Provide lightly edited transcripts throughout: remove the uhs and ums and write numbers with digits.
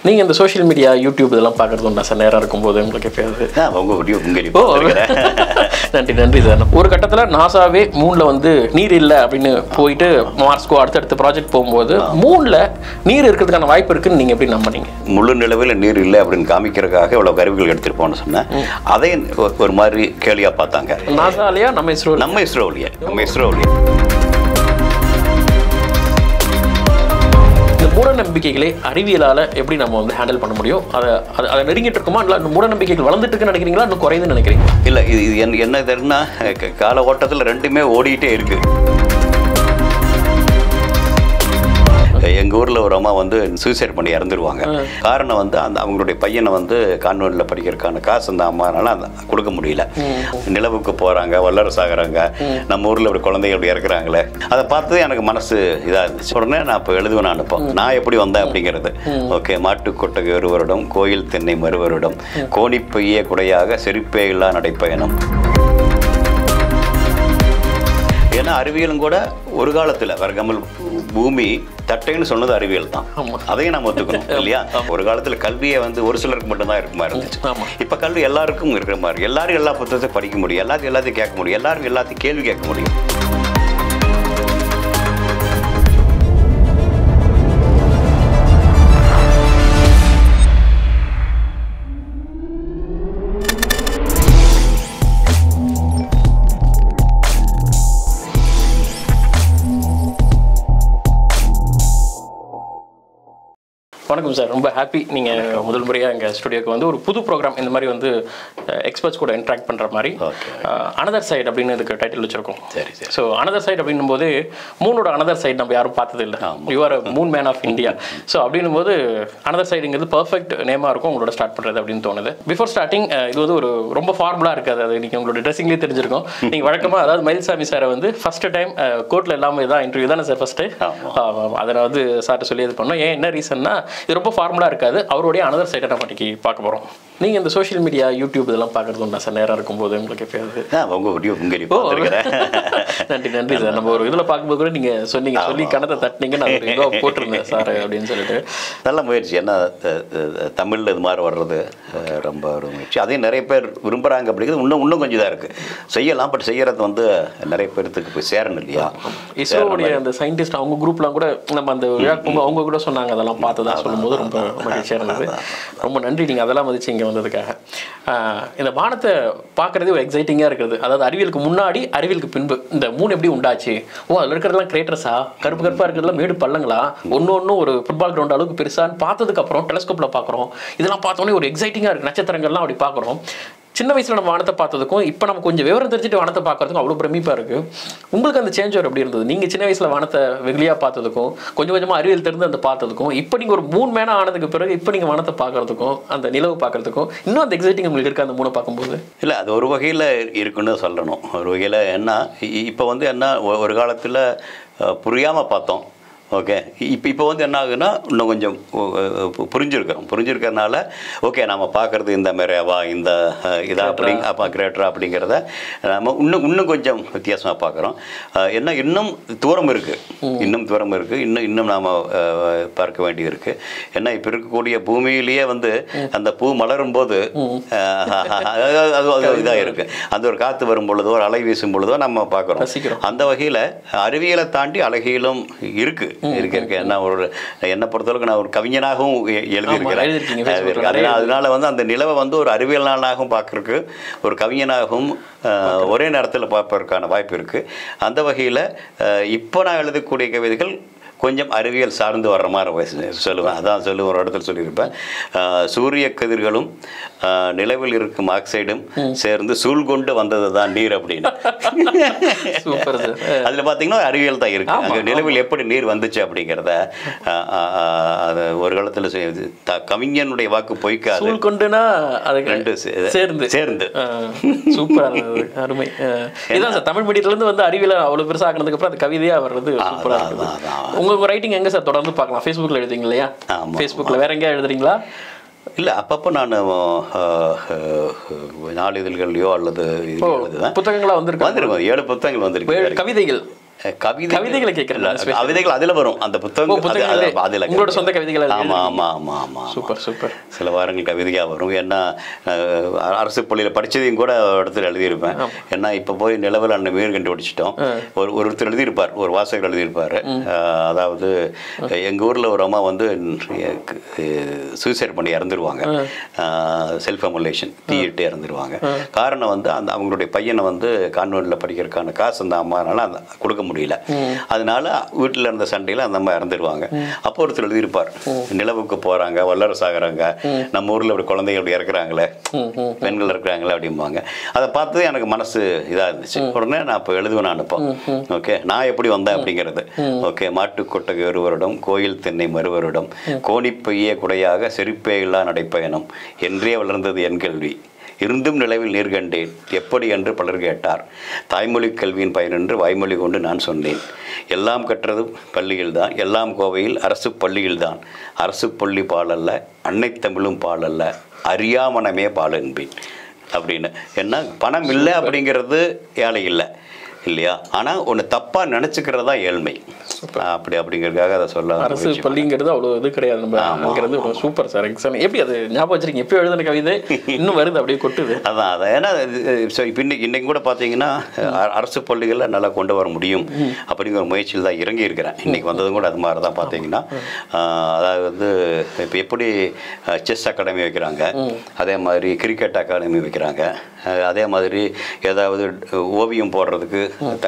நீங்கள் இந்த social media YouTube இதெல்லாம் பார்க்குறது உண்டா சார்? நேரம் இருக்கும்போது உங்களுக்கு எப்பயாவது? நன்றி சார். ஒரு கட்டத்தில் நாசாவே மூணில் வந்து நீர் இல்லை அப்படின்னு போயிட்டு மார்ஸ்கோ அடுத்தடுத்த ப்ராஜெக்ட் போகும்போது மூணில் நீர் இருக்கிறதுக்கான வாய்ப்பு இருக்குன்னு நீங்கள் எப்படி நம்பினீங்க? முழு நிலவில் நீர் இல்லை அப்படின்னு காமிக்கிறதுக்காக இவ்வளோ கருவிகள் எடுத்துகிட்டு போன்னு சொன்னேன். அதே ஒரு மாதிரி கேலியாக பார்த்தாங்க. நாசாலையா நம்ம இஸ்ரோவிலேயே மூட நம்பிக்கைகளை அறிவியலால் எப்படி நம்ம வந்து ஹேண்டில் பண்ண முடியும்? அதை நெருங்கிட்டு இருக்குமா இல்லை மூட நம்பிக்கைகள் வளர்ந்துட்டு இருக்குன்னு நினைக்கிறீங்களா இன்னும் குறையுதுன்னு நினைக்கிறீங்க? இல்லை, இது என்ன தெரியுன்னா கால ஓட்டத்தில் ரெண்டுமே ஓடிக்கிட்டே இருக்கு. எங்கள் ஊரில் ஒரு அம்மா வந்து சூசைட் பண்ணி இறந்துருவாங்க. காரணம் வந்து அவங்களுடைய பையனை வந்து கான்வென்ட்டில் படிக்கிறதுக்கான காசு அந்த அம்மானால கொடுக்க முடியல. நிலவுக்கு போகிறாங்க, வல்லரசு ஆகிறாங்க, நம்ம ஊரில் இப்படி குழந்தைகள் இப்படி இறக்குறாங்களே, அதை பார்த்து எனக்கு மனசு இதாக இருந்துச்சு. உடனே நான் இப்போ எழுதுவேன் அனுப்போம் நான் எப்படி வந்தேன் அப்படிங்கிறது. ஓகே, மாட்டுக்கொட்டகை ஒரு வருடம், கோயில் தென்னை மறுவருடம், கோணிப்பையே குடையாக செருப்பே இல்லா நடைப்பயணம். ஏன்னா அறிவியலும் கூட ஒரு காலத்தில் வரகமல் பூமி தட்டைன்னு சொன்னது அறிவியல் தான். அதையும் நம்ம ஒத்துக்கணும் இல்லையா? ஒரு காலத்தில் கல்வியை வந்து ஒரு சிலருக்கு மட்டும்தான் இருக்க மாதிரி இருந்துச்சு. இப்போ கல்வி எல்லாருக்கும் இருக்கிற மாதிரி, எல்லாரும் எல்லா புத்தகத்தையும் படிக்க முடியும், எல்லாத்தையும் கேட்க முடியும், எல்லாரும் எல்லாத்தையும் கேள்வி கேட்க முடியும். வணக்கம் சார், ரொம்ப ஹாப்பி நீங்கள் முதல் முறையாக எங்கள் ஸ்டுடியோக்கு வந்து ஒரு புது ப்ரோக்ராம் இந்த மாதிரி வந்து எக்ஸ்பர்ட்ஸ் கூட இன்ட்ராக்ட் பண்ணுற மாதிரி அனதர் சைட் அப்படின்னு இதுக்கு டைட்டில் வச்சுருக்கோம். சரி சரி. ஸோ அனதர் சைட் அப்படின்னும் போது மூனோட அனதர் சைட் நம்ம யாரும் பார்த்தது இல்லை. You're moon man of India. So அப்படின்னும் போது அனதர் சைடுங்கிறது பர்ஃபெக்ட் நேமாக இருக்கும் உங்களோட ஸ்டார்ட் பண்ணுறது அப்படின்னு தோணுது. பிஃபோர் ஸ்டார்டிங் இது வந்து ஒரு ரொம்ப ஃபார்முலாக இருக்காது. அது நீங்கள் உங்களோட ட்ரெஸ்ஸிங்லேயே தெரிஞ்சிருக்கும். நீங்கள் வழக்கமாக அதாவது மயில்சாமி சாரை வந்து ஃபஸ்ட்டு டைம் கோர்ட்டில் இல்லாமல் இதான் இன்டர்வியூ தானே சார் ஃபஸ்ட்டு? அதை நான் வந்து சார்ட்ட சொல்லி இது பண்ணோம். ஏன் என்ன ரீசன்னா இது ரொம்ப ஃபார்முலா இருக்காது. அவருடைய அனதர் சைடை நம்ம இன்னைக்கு பார்க்க போகிறோம். நீங்கள் இந்த சோஷியல் மீடியா யூடியூப் இதெல்லாம் பார்க்குறது உண்டா சார்? நேரம் இருக்கும்போது உங்களுக்கு எப்பயாவது? நன்றி சார். நம்ம ஒரு இதில் பார்க்கும்போது கூட நீங்கள் சொன்னீங்க, சொல்லி கணத்தை தட்டினீங்க, நான் ஒரு இதோ போட்டிருந்தேன் சார் அப்படின்னு சொல்லிட்டு. நல்ல முயற்சி. ஏன்னா தமிழில் இது மாதிரி வர்றது ரொம்ப ஒரு முயற்சி. அதையும் நிறைய பேர் விரும்புகிறாங்க. அப்படிங்கிறது இன்னும் கொஞ்சம் இதாக இருக்குது. செய்யலாம், பட் செய்யறது வந்து நிறைய பேருக்கு போய் சேரணும் இல்லையா? இஸ்ரோவுடைய அந்த சயின்டிஸ்ட் அவங்க குரூப்லாம் கூட நம்ம அந்த விழாக்கு அவங்க கூட சொன்னாங்க, அதெல்லாம் பார்த்ததா சொல்லும்போது ரொம்ப மகிழ்ச்சியாக இருந்தது. ரொம்ப நன்றி நீங்கள் அதெல்லாம் மதிச்சு இங்கே வந்ததுக்காக. இந்த வானத்தை பார்க்குறதே ஒரு எக்ஸைட்டிங்காக இருக்குது. அதாவது அறிவியலுக்கு முன்னாடி அறிவியலுக்கு பின்பு இந்த மூணு எப்படி உண்டாச்சு? அதில் இருக்கிறதெல்லாம் கிரேட்டர்ஸா, கருப்பு கருப்பாக இருக்கிறதுலாம் மேடு பள்ளங்களா, ஒன்று ஒரு ஃபுட்பால் கிரவுண்ட் அளவுக்கு பெருசான்னு பார்த்ததுக்கப்புறம் டெலஸ்கோப்பில் பார்க்குறோம். இதெல்லாம் பார்த்தோன்னே ஒரு எக்ஸைட்டிங்காக இருக்குது. நட்சத்திரங்கள்லாம் அப்படி பார்க்குறோம். சின்ன வயசில் நம்ம வானத்தை பார்த்ததுக்கும் இப்போ நம்ம கொஞ்சம் விவரம் தெரிஞ்சுட்டு வானத்தை பார்க்கறதுக்கும் அவ்வளோ பிரமிப்பாக இருக்குது. உங்களுக்கு அந்த சேஞ்ச் ஓவர் எப்படி இருந்தது? நீங்கள் சின்ன வயசில் வானத்தை வெகுளியாக பார்த்ததுக்கும் கொஞ்சம் கொஞ்சமாக அறிவியல் தெரிந்து அந்த பார்த்ததுக்கும் இப்போ நீங்கள் ஒரு மூணு மேனாக ஆனதுக்கு பிறகு இப்போ நீங்கள் வானத்தை பார்க்குறதுக்கும் அந்த நிலவு பார்க்குறதுக்கும் இன்னும் அந்த எக்ஸைட்டிங் உங்களுக்கு இருக்குது அந்த மூணை பார்க்கும்போது? இல்லை, அது ஒரு வகையில் இருக்குன்னு சொல்லணும். ஒரு வகையில் என்ன இப்போ வந்து என்ன ஒரு காலத்தில் புரியாமல் பார்த்தோம். ஓகே, இப்போ வந்து என்ன ஆகுதுன்னா இன்னும் கொஞ்சம் புரிஞ்சிருக்கிறதுனால ஓகே நம்ம பார்க்குறது இந்த மாதிரியாவா, இந்த இதா அப்படி அப்போ கிரேட்டரா அப்படிங்கிறத நம்ம இன்னும் கொஞ்சம் வித்தியாசமாக பார்க்குறோம். என்ன இன்னும் தூரம் இருக்குது, இன்னும் நாம் பார்க்க வேண்டியது இருக்குது. ஏன்னா இப்போ இருக்கக்கூடிய பூமியிலேயே வந்து அந்த பூ மலரும் போது அது இதாக இருக்குது. அந்த ஒரு காற்று வரும் பொழுதோ ஒரு அலை வீசும் பொழுதோ நம்ம பார்க்குறோம். அந்த வகையில் அறிவியலை தாண்டி அழகியலும் இருக்குது. என்ன ஒரு என்னை பொறுத்தளவுக்கு நான் ஒரு கவிஞனாகவும் எழுதியிருக்கிறேன். அதனால வந்து அந்த நிலவை வந்து ஒரு அறிவியலாளனாகவும் பார்க்கறதுக்கு ஒரு கவிஞனாகவும் ஒரே நேரத்தில் பார்ப்பதற்கான வாய்ப்பு இருக்குது. அந்த வகையில் இப்போ நான் எழுதக்கூடிய கவிதைகள் கொஞ்சம் அறிவியல் சார்ந்து வர்ற மாதிரி சொல்லுவேன். அதான் ஒரு இடத்துல சொல்லியிருப்பேன். சூரிய கதிர்களும் நிலவில் இருக்கும் ஆக்சைடும் சேர்ந்து சூழ் கொண்டு வந்தது தான் நீர் அப்படின்னு. அதில் பார்த்தீங்கன்னா அறிவியல் தான் இருக்கு. அங்கே நிலவில் எப்படி நீர் வந்துச்சு அப்படிங்கிறத அது ஒரு காலத்தில் கவிஞனுடைய வாக்கு பொய்க்காது. ரெண்டு சேர்ந்து சூப்பர், அருமை. இதான் சார் தமிழ் மீடியத்துலேருந்து வந்து அறிவியல் அவ்வளோ பெருசாக ஆகினதுக்கு அப்புறம் அது கவிதையாக வர்றது சூப்பராக இருக்குது. உங்கள் ரைட்டிங் எங்கே சார் தொடர்ந்து பார்க்கலாம்? ஃபேஸ்புக்கில் எழுதுறீங்க இல்லையா? ஃபேஸ்புக்கில் வேற எங்கேயா எழுதுறீங்களா? இல்லை, அப்பப்போ நான் நாளிதழ்கள்லையோ அல்லது புத்தகங்களாக வந்துருக்கேன். 7 புத்தகங்கள் வந்திருக்கு. கவிதைகள் கவிதைகளை கேட்கறேன். கவிதைகள் அதில் வரும், அந்த புத்தகம் அதில் உங்களோட சொந்த கவிதைகள். ஆமாம் ஆமாம் ஆமாம் ஆமாம். Super super. சில வாரங்கள் கவிதையாக வரும். ஏன்னா அரசு பள்ளியில் படித்ததையும் கூட இடத்துல எழுதியிருப்பேன். ஏன்னா இப்போ போய் நிலவில் அண்ணன் மீன் கண்டுபிடிச்சிட்டோம். ஒருத்தர் எழுதியிருப்பார், ஒரு வாசகர் எழுதியிருப்பார். அதாவது எங்கள் ஊரில் ஒரு அம்மா வந்து சூசைட் பண்ணி இறந்துருவாங்க, செல்ஃப் அமுலேஷன் தீயிட்டு இறந்துருவாங்க. காரணம் வந்து அந்த அவங்களுடைய பையனை வந்து கான்வென்ட்டில் படிக்கிறதுக்கான காசு அந்த அம்மானால அந்த கொடுக்க முடியல. அதனால வீட்டில் இருந்த சண்டையில் அந்த அம்மா இறந்துருவாங்க. அப்போ ஒருத்தர் எழுதியிருப்பார், நிலவுக்கு போகிறாங்க, வல்லரசு ஆகிறாங்க, நம்ம ஊரில் இப்படி குழந்தைங்க அப்படி இறக்குறாங்களே, பெண்கள் இருக்கிறாங்களே அப்படிம்பாங்க. அதை பார்த்து எனக்கு மனசு இதாக இருந்துச்சு. உடனே நான் இப்போ எழுதுவேன் அனுப்போம். ஓகே, நான் எப்படி வந்தேன் அப்படிங்கிறது. ஓகே, மாட்டுக்கொட்டகை ஒரு வருடம், கோயில் தென்னை மறுவருடம், கோணிப்பையே குடையாக செருப்பே இல்லா நடைப்பயணம் என்றே வளர்ந்தது என் கல்வி. இருந்தும் நிலவில் நீர் கண்டேன் எப்படி என்று பலர் கேட்டார். தாய்மொழி கல்வியின் பயனென்று வாய்மொழி கொண்டு நான் சொன்னேன். எல்லாம் கற்றது பள்ளியில்தான், எல்லாம் கோவையில் அரசு பள்ளியில்தான். அரசு பள்ளி பாலல்ல, அன்னை தமிழும் பாலல்ல, அறியாமனமே பால் என்பேன் அப்படின்னு. என்ன பணம் இல்லை அப்படிங்கிறது ஏழை இல்லை இல்லையா, ஆனால் ஒன்று தப்பாக நினச்சிக்கிறதா ஏழ்மை. அப்படி அப்படிங்கிறதுக்காக அதை சொல்ல. அரசு பள்ளிங்கிறது அவ்வளோ இது கிடையாது நம்மங்கிறது. சூப்பர் சார், எக்ஸாம் எப்படி அது ஞாபகம் வச்சிருக்கீங்க? எப்போ எழுதின கவிதை இன்னும் வருது, அப்படியே கொட்டுது. அதான் ஏன்னா இப்போ இன்னைக்கு கூட பார்த்தீங்கன்னா அரசு பள்ளிகளில் நல்லா கொண்டு வர முடியும் அப்படிங்கிற முயற்சியில் தான் இறங்கி இருக்கிறேன். இன்னைக்கு வந்ததும் கூட அது மாதிரி தான் பார்த்தீங்கன்னா, அதாவது வந்து இப்போ எப்படி செஸ் அகாடமி வைக்கிறாங்க, அதே மாதிரி கிரிக்கெட் அகாடமி வைக்கிறாங்க, அதே மாதிரி ஏதாவது ஓவியம் போடுறதுக்கு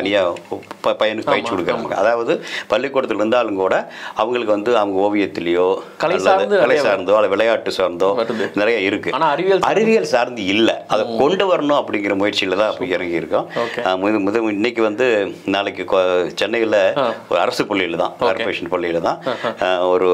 தனியாக பையனுக்கு பயிற்சி கொடுக்குறாங்க. அதாவது பள்ளிக்கூடத்தில் இருந்தாலும் கூட அவங்களுக்கு வந்து அவங்க ஓவியத்திலேயோ கலை சார்ந்தோ அல்ல விளையாட்டு சார்ந்தோ நிறைய இருக்கு. அறிவியல் சார்ந்து இல்லை, அதை கொண்டு வரணும் அப்படிங்கிற முயற்சியில் தான் அப்படி இறங்கி இருக்கோம். இன்னைக்கு வந்து நாளைக்கு சென்னையில் ஒரு அரசு பள்ளியில் தான், கார்பரேஷன் பள்ளியில் தான் ஒரு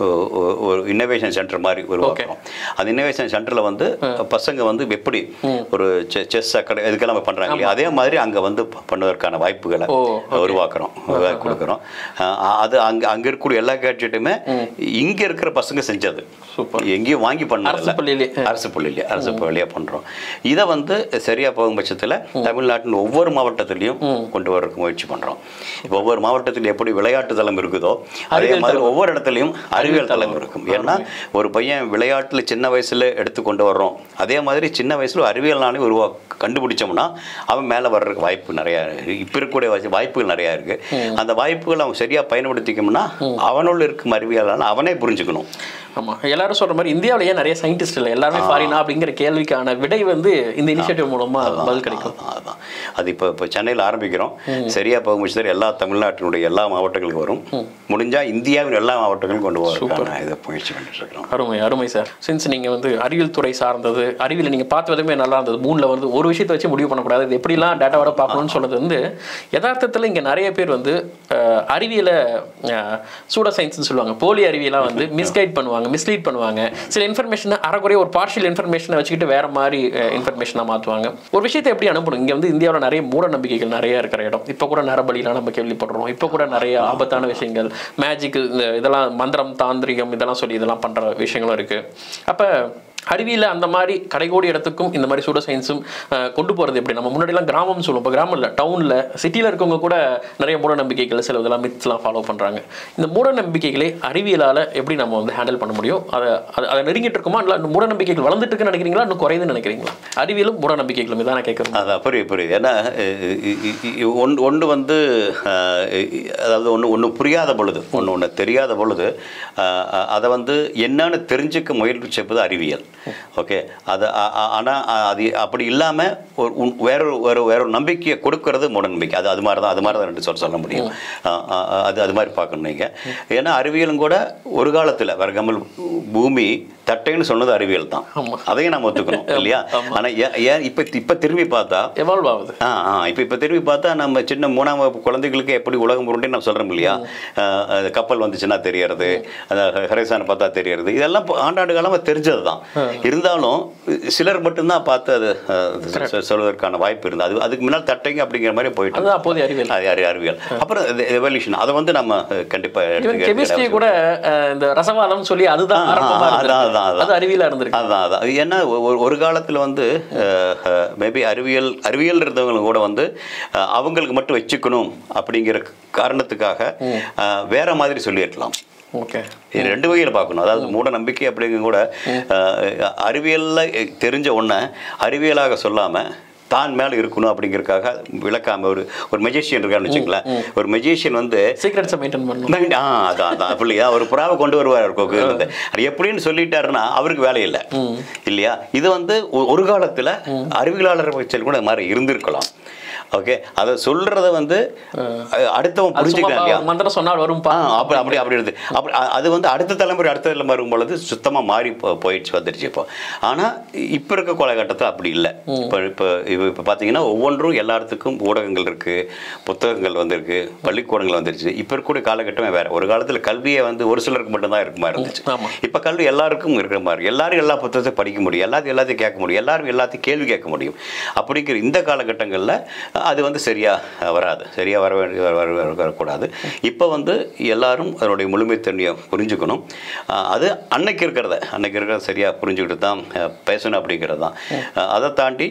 இன்னோவேஷன் சென்டர் மாதிரி உருவாக்குறோம். அந்த இன்னோவேஷன் சென்டரில் வந்து பசங்க வந்து எப்படி ஒரு செஸ் அகாடமி இதுக்கெல்லாம் பண்ணுறாங்க இல்லையா, அதே மாதிரி அங்கே வந்து பண்ணுவதற்கான வாய்ப்புகளை உருவாக்குறோம், கொடுக்குறோம். அது அங்கே இருக்கக்கூடிய எல்லா கேட்ஜெட்டுமே இங்கே இருக்கிற பசங்க செஞ்சது, எங்கேயும் வாங்கி பண்ண அரசு பள்ளியிலே பண்ணுறோம். இதை வந்து சரியாக போகும் பட்சத்தில் தமிழ்நாட்டின் ஒவ்வொரு மாவட்டத்திலையும் கொண்டு வரக்கு முயற்சி பண்ணுறோம். இப்போ ஒவ்வொரு மாவட்டத்திலும் எப்படி விளையாட்டு தளம் இருக்குதோ அதே மாதிரி ஒவ்வொரு இடத்துலையும் அறிவியல் தளம் இருக்கும். ஏன்னா ஒரு பையன் விளையாட்டில் சின்ன வயசில் எடுத்து கொண்டு வர்றோம், அதே மாதிரி சின்ன வயசில் அறிவியல்னாலே கண்டுபிடிச்சோம்னா அவன் மேலே வர்றதுக்கு வாய்ப்பு நிறையா இருக்குது. இப்போ இருக்கக்கூடிய வாய்ப்புகள் நிறையா இருக்குது. அந்த வாய்ப்புகள் அவன் சரியாக பயன்படுத்திக்கணும்னா அவனுள்ள இருக்கும் அறிவியலான அவனே புரிஞ்சுக்கணும். ஆமாம், எல்லாரும் சொல்கிற மாதிரி இந்தியாவிலேயே நிறைய சயின்டிஸ்ட் இல்லை, எல்லாருமே ஃபாரினா அப்படிங்கிற கேள்விக்கான விடை வந்து இந்த இனிஷியேட்டிவ் மூலமாக பதில் கிடைக்கும். அதான் அது இப்போ சென்னையில் ஆரம்பிக்கிறோம். சரியாக போகும்போது எல்லா தமிழ்நாட்டினுடைய எல்லா மாவட்டங்களுக்கு வரும். முடிஞ்சால் இந்தியாவின் எல்லா மாவட்டங்களும் கொண்டு வர இதை முயற்சி பண்ணிட்டு இருக்கிறோம். அருமை அருமை சார். சின்ஸ் நீங்கள் வந்து அறிவியல் துறை சார்ந்தது, அறிவியல் நீங்கள் பார்த்து விதமே நல்லா இருந்தது. மூணில் வந்து ஒரு விஷயத்தை வச்சு முடிவு பண்ணக்கூடாது, இது எப்படிலாம் டேட்டாவோட பார்க்கணும்னு சொன்னது வந்து யதார்த்தத்தில் இங்கே நிறைய பேர் வந்து அறிவியலை சூடோ சயின்ஸ்னு சொல்லுவாங்க, போலி அறிவியலாக வந்து மிஸ்கைட் பண்ணுவாங்க, மிஸ்லீட் பண்ணுவாங்க. சில இன்ஃபர்மேஷனை அறக்குறைய ஒரு பார்ஷியல் இன்ஃபர்மேஷனை வச்சுக்கிட்டு வேற மாதிரி இன்ஃபர்மேஷனாக மாற்றுவாங்க. ஒரு விஷயத்தை எப்படி அனுப்பணும்? இங்கே வந்து இந்தியாவில் நிறைய மூட நம்பிக்கைகள் நிறைய இருக்கிற இடம். இப்போ கூட நரபலிலாம் நம்ம கேள்விப்படுறோம். இப்போ கூட நிறைய ஆபத்தான விஷயங்கள், மேஜிக், இதெல்லாம் மந்திரம் தாந்திரிகம் இதெல்லாம் சொல்லி இதெல்லாம் பண்ணுற விஷயங்களும் இருக்குது. அப்போ அறிவியல அந்த மாதிரி கடைகோடி இடத்துக்கும் இந்த மாதிரி சூடோ சயின்ஸும் கொண்டு போகிறது எப்படி? நம்ம முன்னாடிலாம் கிராமம்னு சொல்லுவோம், இப்போ கிராமம் இல்லை, டவுனில் சிட்டியில் இருக்கவங்க கூட நிறைய மூட நம்பிக்கைகள் சில இதெல்லாம் மித்ஸ்லாம் ஃபாலோ பண்ணுறாங்க. இந்த மூட நம்பிக்கைகளை அறிவியலால் எப்படி நம்ம வந்து ஹேண்டில் பண்ண முடியும்? அதை நெருங்கிட்டு இருக்குமா, இல்லை மூட நம்பிக்கைகள் வளர்ந்துட்டு இருக்குன்னு நினைக்கிறீங்களா, இன்னும் குறையுதுன்னு நினைக்கிறீங்களா? அறிவியலும் மூட நம்பிக்கைகளும் இதான் நான் கேட்குறேன். அதான் புரியுது. ஏன்னா ஒன்று வந்து அதாவது ஒன்று புரியாத பொழுது, ஒன்று தெரியாத பொழுது அதை வந்து என்னன்னு தெரிஞ்சுக்க முயற்சி செய்வது அறிவியல். ஓகே, அது ஆனால் அது அப்படி இல்லாமல் வேற ஒரு நம்பிக்கையை கொடுக்கறது மூட நம்பிக்கை. அது மாதிரி தான் ரெண்டு சொல்ல முடியும். அது மாதிரி பார்க்கணும் நீங்கள். ஏன்னா அறிவியலும் கூட ஒரு காலத்தில் வரகமல் பூமி தட்டைன்னு சொன்னது அறிவியல் தான், அதையும் நம்ம ஒத்துக்கணும் இல்லையா? ஆனால் ஏன் இப்போ திரும்பி பார்த்தா எவால்வ் ஆகுது. இப்போ திரும்பி பார்த்தா நம்ம சின்ன 3ஆம் வகுப்பு குழந்தைகளுக்கு எப்படி உலகம் உருண்டே நம்ம சொல்கிறோம் இல்லையா? கப்பல் வந்துச்சுன்னா தெரியறது, ஹரைசானை பார்த்தா தெரியறது, இதெல்லாம் ஆண்டாண்டு காலமாக தெரிஞ்சது தான். இருந்தாலும் சிலர் மட்டும்தான் பார்த்து அது சொல்வதற்கான வாய்ப்பு இருந்தது. அதுக்கு முன்னால் தட்டைங்க அப்படிங்கிற மாதிரி போயிட்டு அப்போது அறிவியல். அப்புறம் எவல்யூஷன், அதை வந்து நம்ம கண்டிப்பாக கூட இந்த ரசவாதம் சொல்லி அதுதான் அது அறிவியலாக இருந்திருக்கு. அதான் ஏன்னா ஒரு காலத்தில் வந்து மேபி அறிவியல் இருந்தவங்களும் கூட வந்து அவங்களுக்கு மட்டும் வச்சுக்கணும் அப்படிங்கிற காரணத்துக்காக வேற மாதிரி சொல்லியிருக்கலாம். ஓகே, இது ரெண்டு வகையில் பார்க்கணும். அதாவது மூட நம்பிக்கை அப்படிங்க கூட அறிவியலில் தெரிஞ்ச ஒன்றை அறிவியலாக சொல்லாமல் தான் மேலே இருக்கணும் அப்படிங்கிறதுக்காக விளக்காம ஒரு மெஜிஷியன் இருக்கான்னு வச்சுங்களேன். ஒரு மெஜிஷியன் வந்து சீக்ரெட்ஸை மெயின்டைன் பண்ணணும். அதான் அப்படியா ஒரு புறாவை கொண்டு வருவார் கோயிலிருந்து. அது எப்படின்னு சொல்லிட்டாருன்னா அவருக்கு வேலை இல்லை இல்லையா. இது வந்து ஒரு காலத்தில் அறிவியலாளர் பட்சத்தில் கூட மாதிரி இருந்திருக்கலாம். ஓகே, அதை சொல்றத வந்து அடுத்தவன் புரிஞ்சுக்கலாம் இல்லையா. மந்திரம் சொன்னால் வரும் அப்படி இருந்து அது வந்து அடுத்த தலைமுறை வரும் பொழுது சுத்தமாக மாறி போயிடுச்சு வந்துடுச்சு. ஆனால் இப்போ இருக்க காலகட்டத்தில் அப்படி இல்லை. இப்போ பார்த்தீங்கன்னா ஒவ்வொன்றும் எல்லாத்துக்கும் ஊடகங்கள் இருக்குது, புத்தகங்கள் வந்திருக்கு, பள்ளிக்கூடங்கள் வந்துருச்சு. இப்போ இருக்கக்கூடிய காலகட்டமே வேறு. ஒரு காலத்தில் கல்வியை வந்து ஒரு சிலருக்கு மட்டும்தான் இருக்க மாதிரி இருந்துச்சு. இப்போ கல்வி எல்லாருக்கும் இருக்கிற மாதிரி, எல்லாரும் எல்லா புத்தகத்தையும் படிக்க முடியும், எல்லாத்தையும் கேட்க முடியும், எல்லாரும் எல்லாத்தையும் கேள்வி கேட்க முடியும். அப்படிங்கிற இந்த காலகட்டங்களில் அது வந்து சரியாக வராது, சரியாக வரக்கூடாது. இப்போ வந்து எல்லாரும் அதனுடைய முழுமைத்தன்மையை புரிஞ்சுக்கணும். அது அன்னைக்கு இருக்கிறத சரியாக புரிஞ்சுக்கிட்டு தான் பேசணும் அப்படிங்கிறது தான். அதை தாண்டி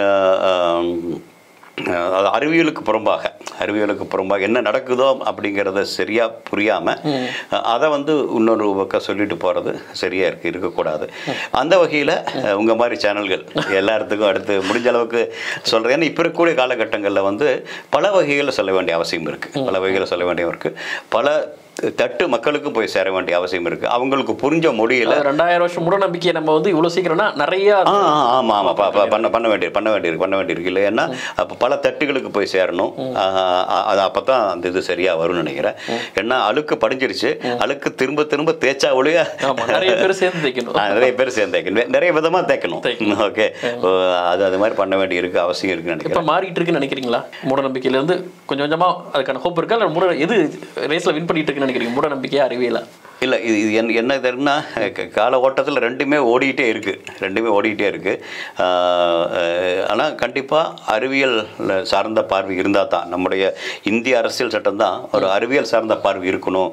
அது அறிவியலுக்கு புறம்பாக என்ன நடக்குதோ அப்படிங்கிறத சரியாக புரியாமல் அதை வந்து இன்னொரு பக்கம் சொல்லிட்டு போகிறது சரியாக இருக்கக்கூடாது. அந்த வகையில் உங்கள் மாதிரி சேனல்கள் எல்லாத்துக்கும் அடுத்து முடிஞ்ச அளவுக்கு சொல்கிறேன். ஏன்னா இப்போ இருக்கக்கூடிய காலகட்டங்களில் வந்து பல வகைகளில் சொல்ல வேண்டிய அவசியம் இருக்குது. பல தட்டு மக்களுக்கு போய் சேர வேண்டிய அவசியம் இருக்கு. அவங்களுக்கு புரிஞ்ச மொழியில 2000 வருஷம் மூட நம்பிக்கையை நம்ம வந்து இவ்வளவு சீக்கிரம்னா நிறைய பண்ண வேண்டியிருக்கு இல்லை. ஏன்னா அப்போ பல தட்டுகளுக்கு போய் சேரணும். அது அப்பதான் அந்த இது சரியா வரும்னு நினைக்கிறேன். ஏன்னா அழுக்கு படிஞ்சிருச்சு, அழுக்கு திரும்ப திரும்ப தேய்ச்சா ஒழிய நிறைய பேர் சேர்ந்து தைக்கணும், நிறைய விதமா தைக்கணும். ஓகே, அது மாதிரி பண்ண வேண்டி இருக்கு, அவசியம் இருக்குன்னு நினைக்கிறேன். மாறிட்டு இருக்குன்னு நினைக்கிறீங்களா? மூட நம்பிக்கையில இருந்து கொஞ்சம் கொஞ்சமா அதுக்கான ஹோப் இருக்கா? இல்லை எது ரேஸ்ல வின் பண்ணிட்டு இருக்குன்னு நினைக்கிறீங்க? மூட நம்பிக்கையா அறிவியலா? இல்லை, இது என்ன தெரியும்னா கால ஓட்டத்தில் ரெண்டுமே ஓடிக்கிட்டே இருக்குது. ஆனால் கண்டிப்பாக அறிவியல் சார்ந்த பார்வை இருந்தால் தான், நம்முடைய இந்திய அரசியல் சட்டம் தான் ஒரு அறிவியல் சார்ந்த பார்வை இருக்கணும்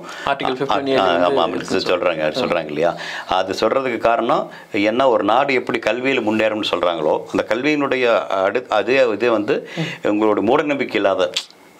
சொல்கிறாங்க இல்லையா. அது சொல்கிறதுக்கு காரணம் என்ன, ஒரு நாடு எப்படி கல்வியில் முன்னேறும்னு சொல்கிறாங்களோ அந்த கல்வியினுடைய இதே வந்து உங்களோட மூட நம்பிக்கை இல்லாத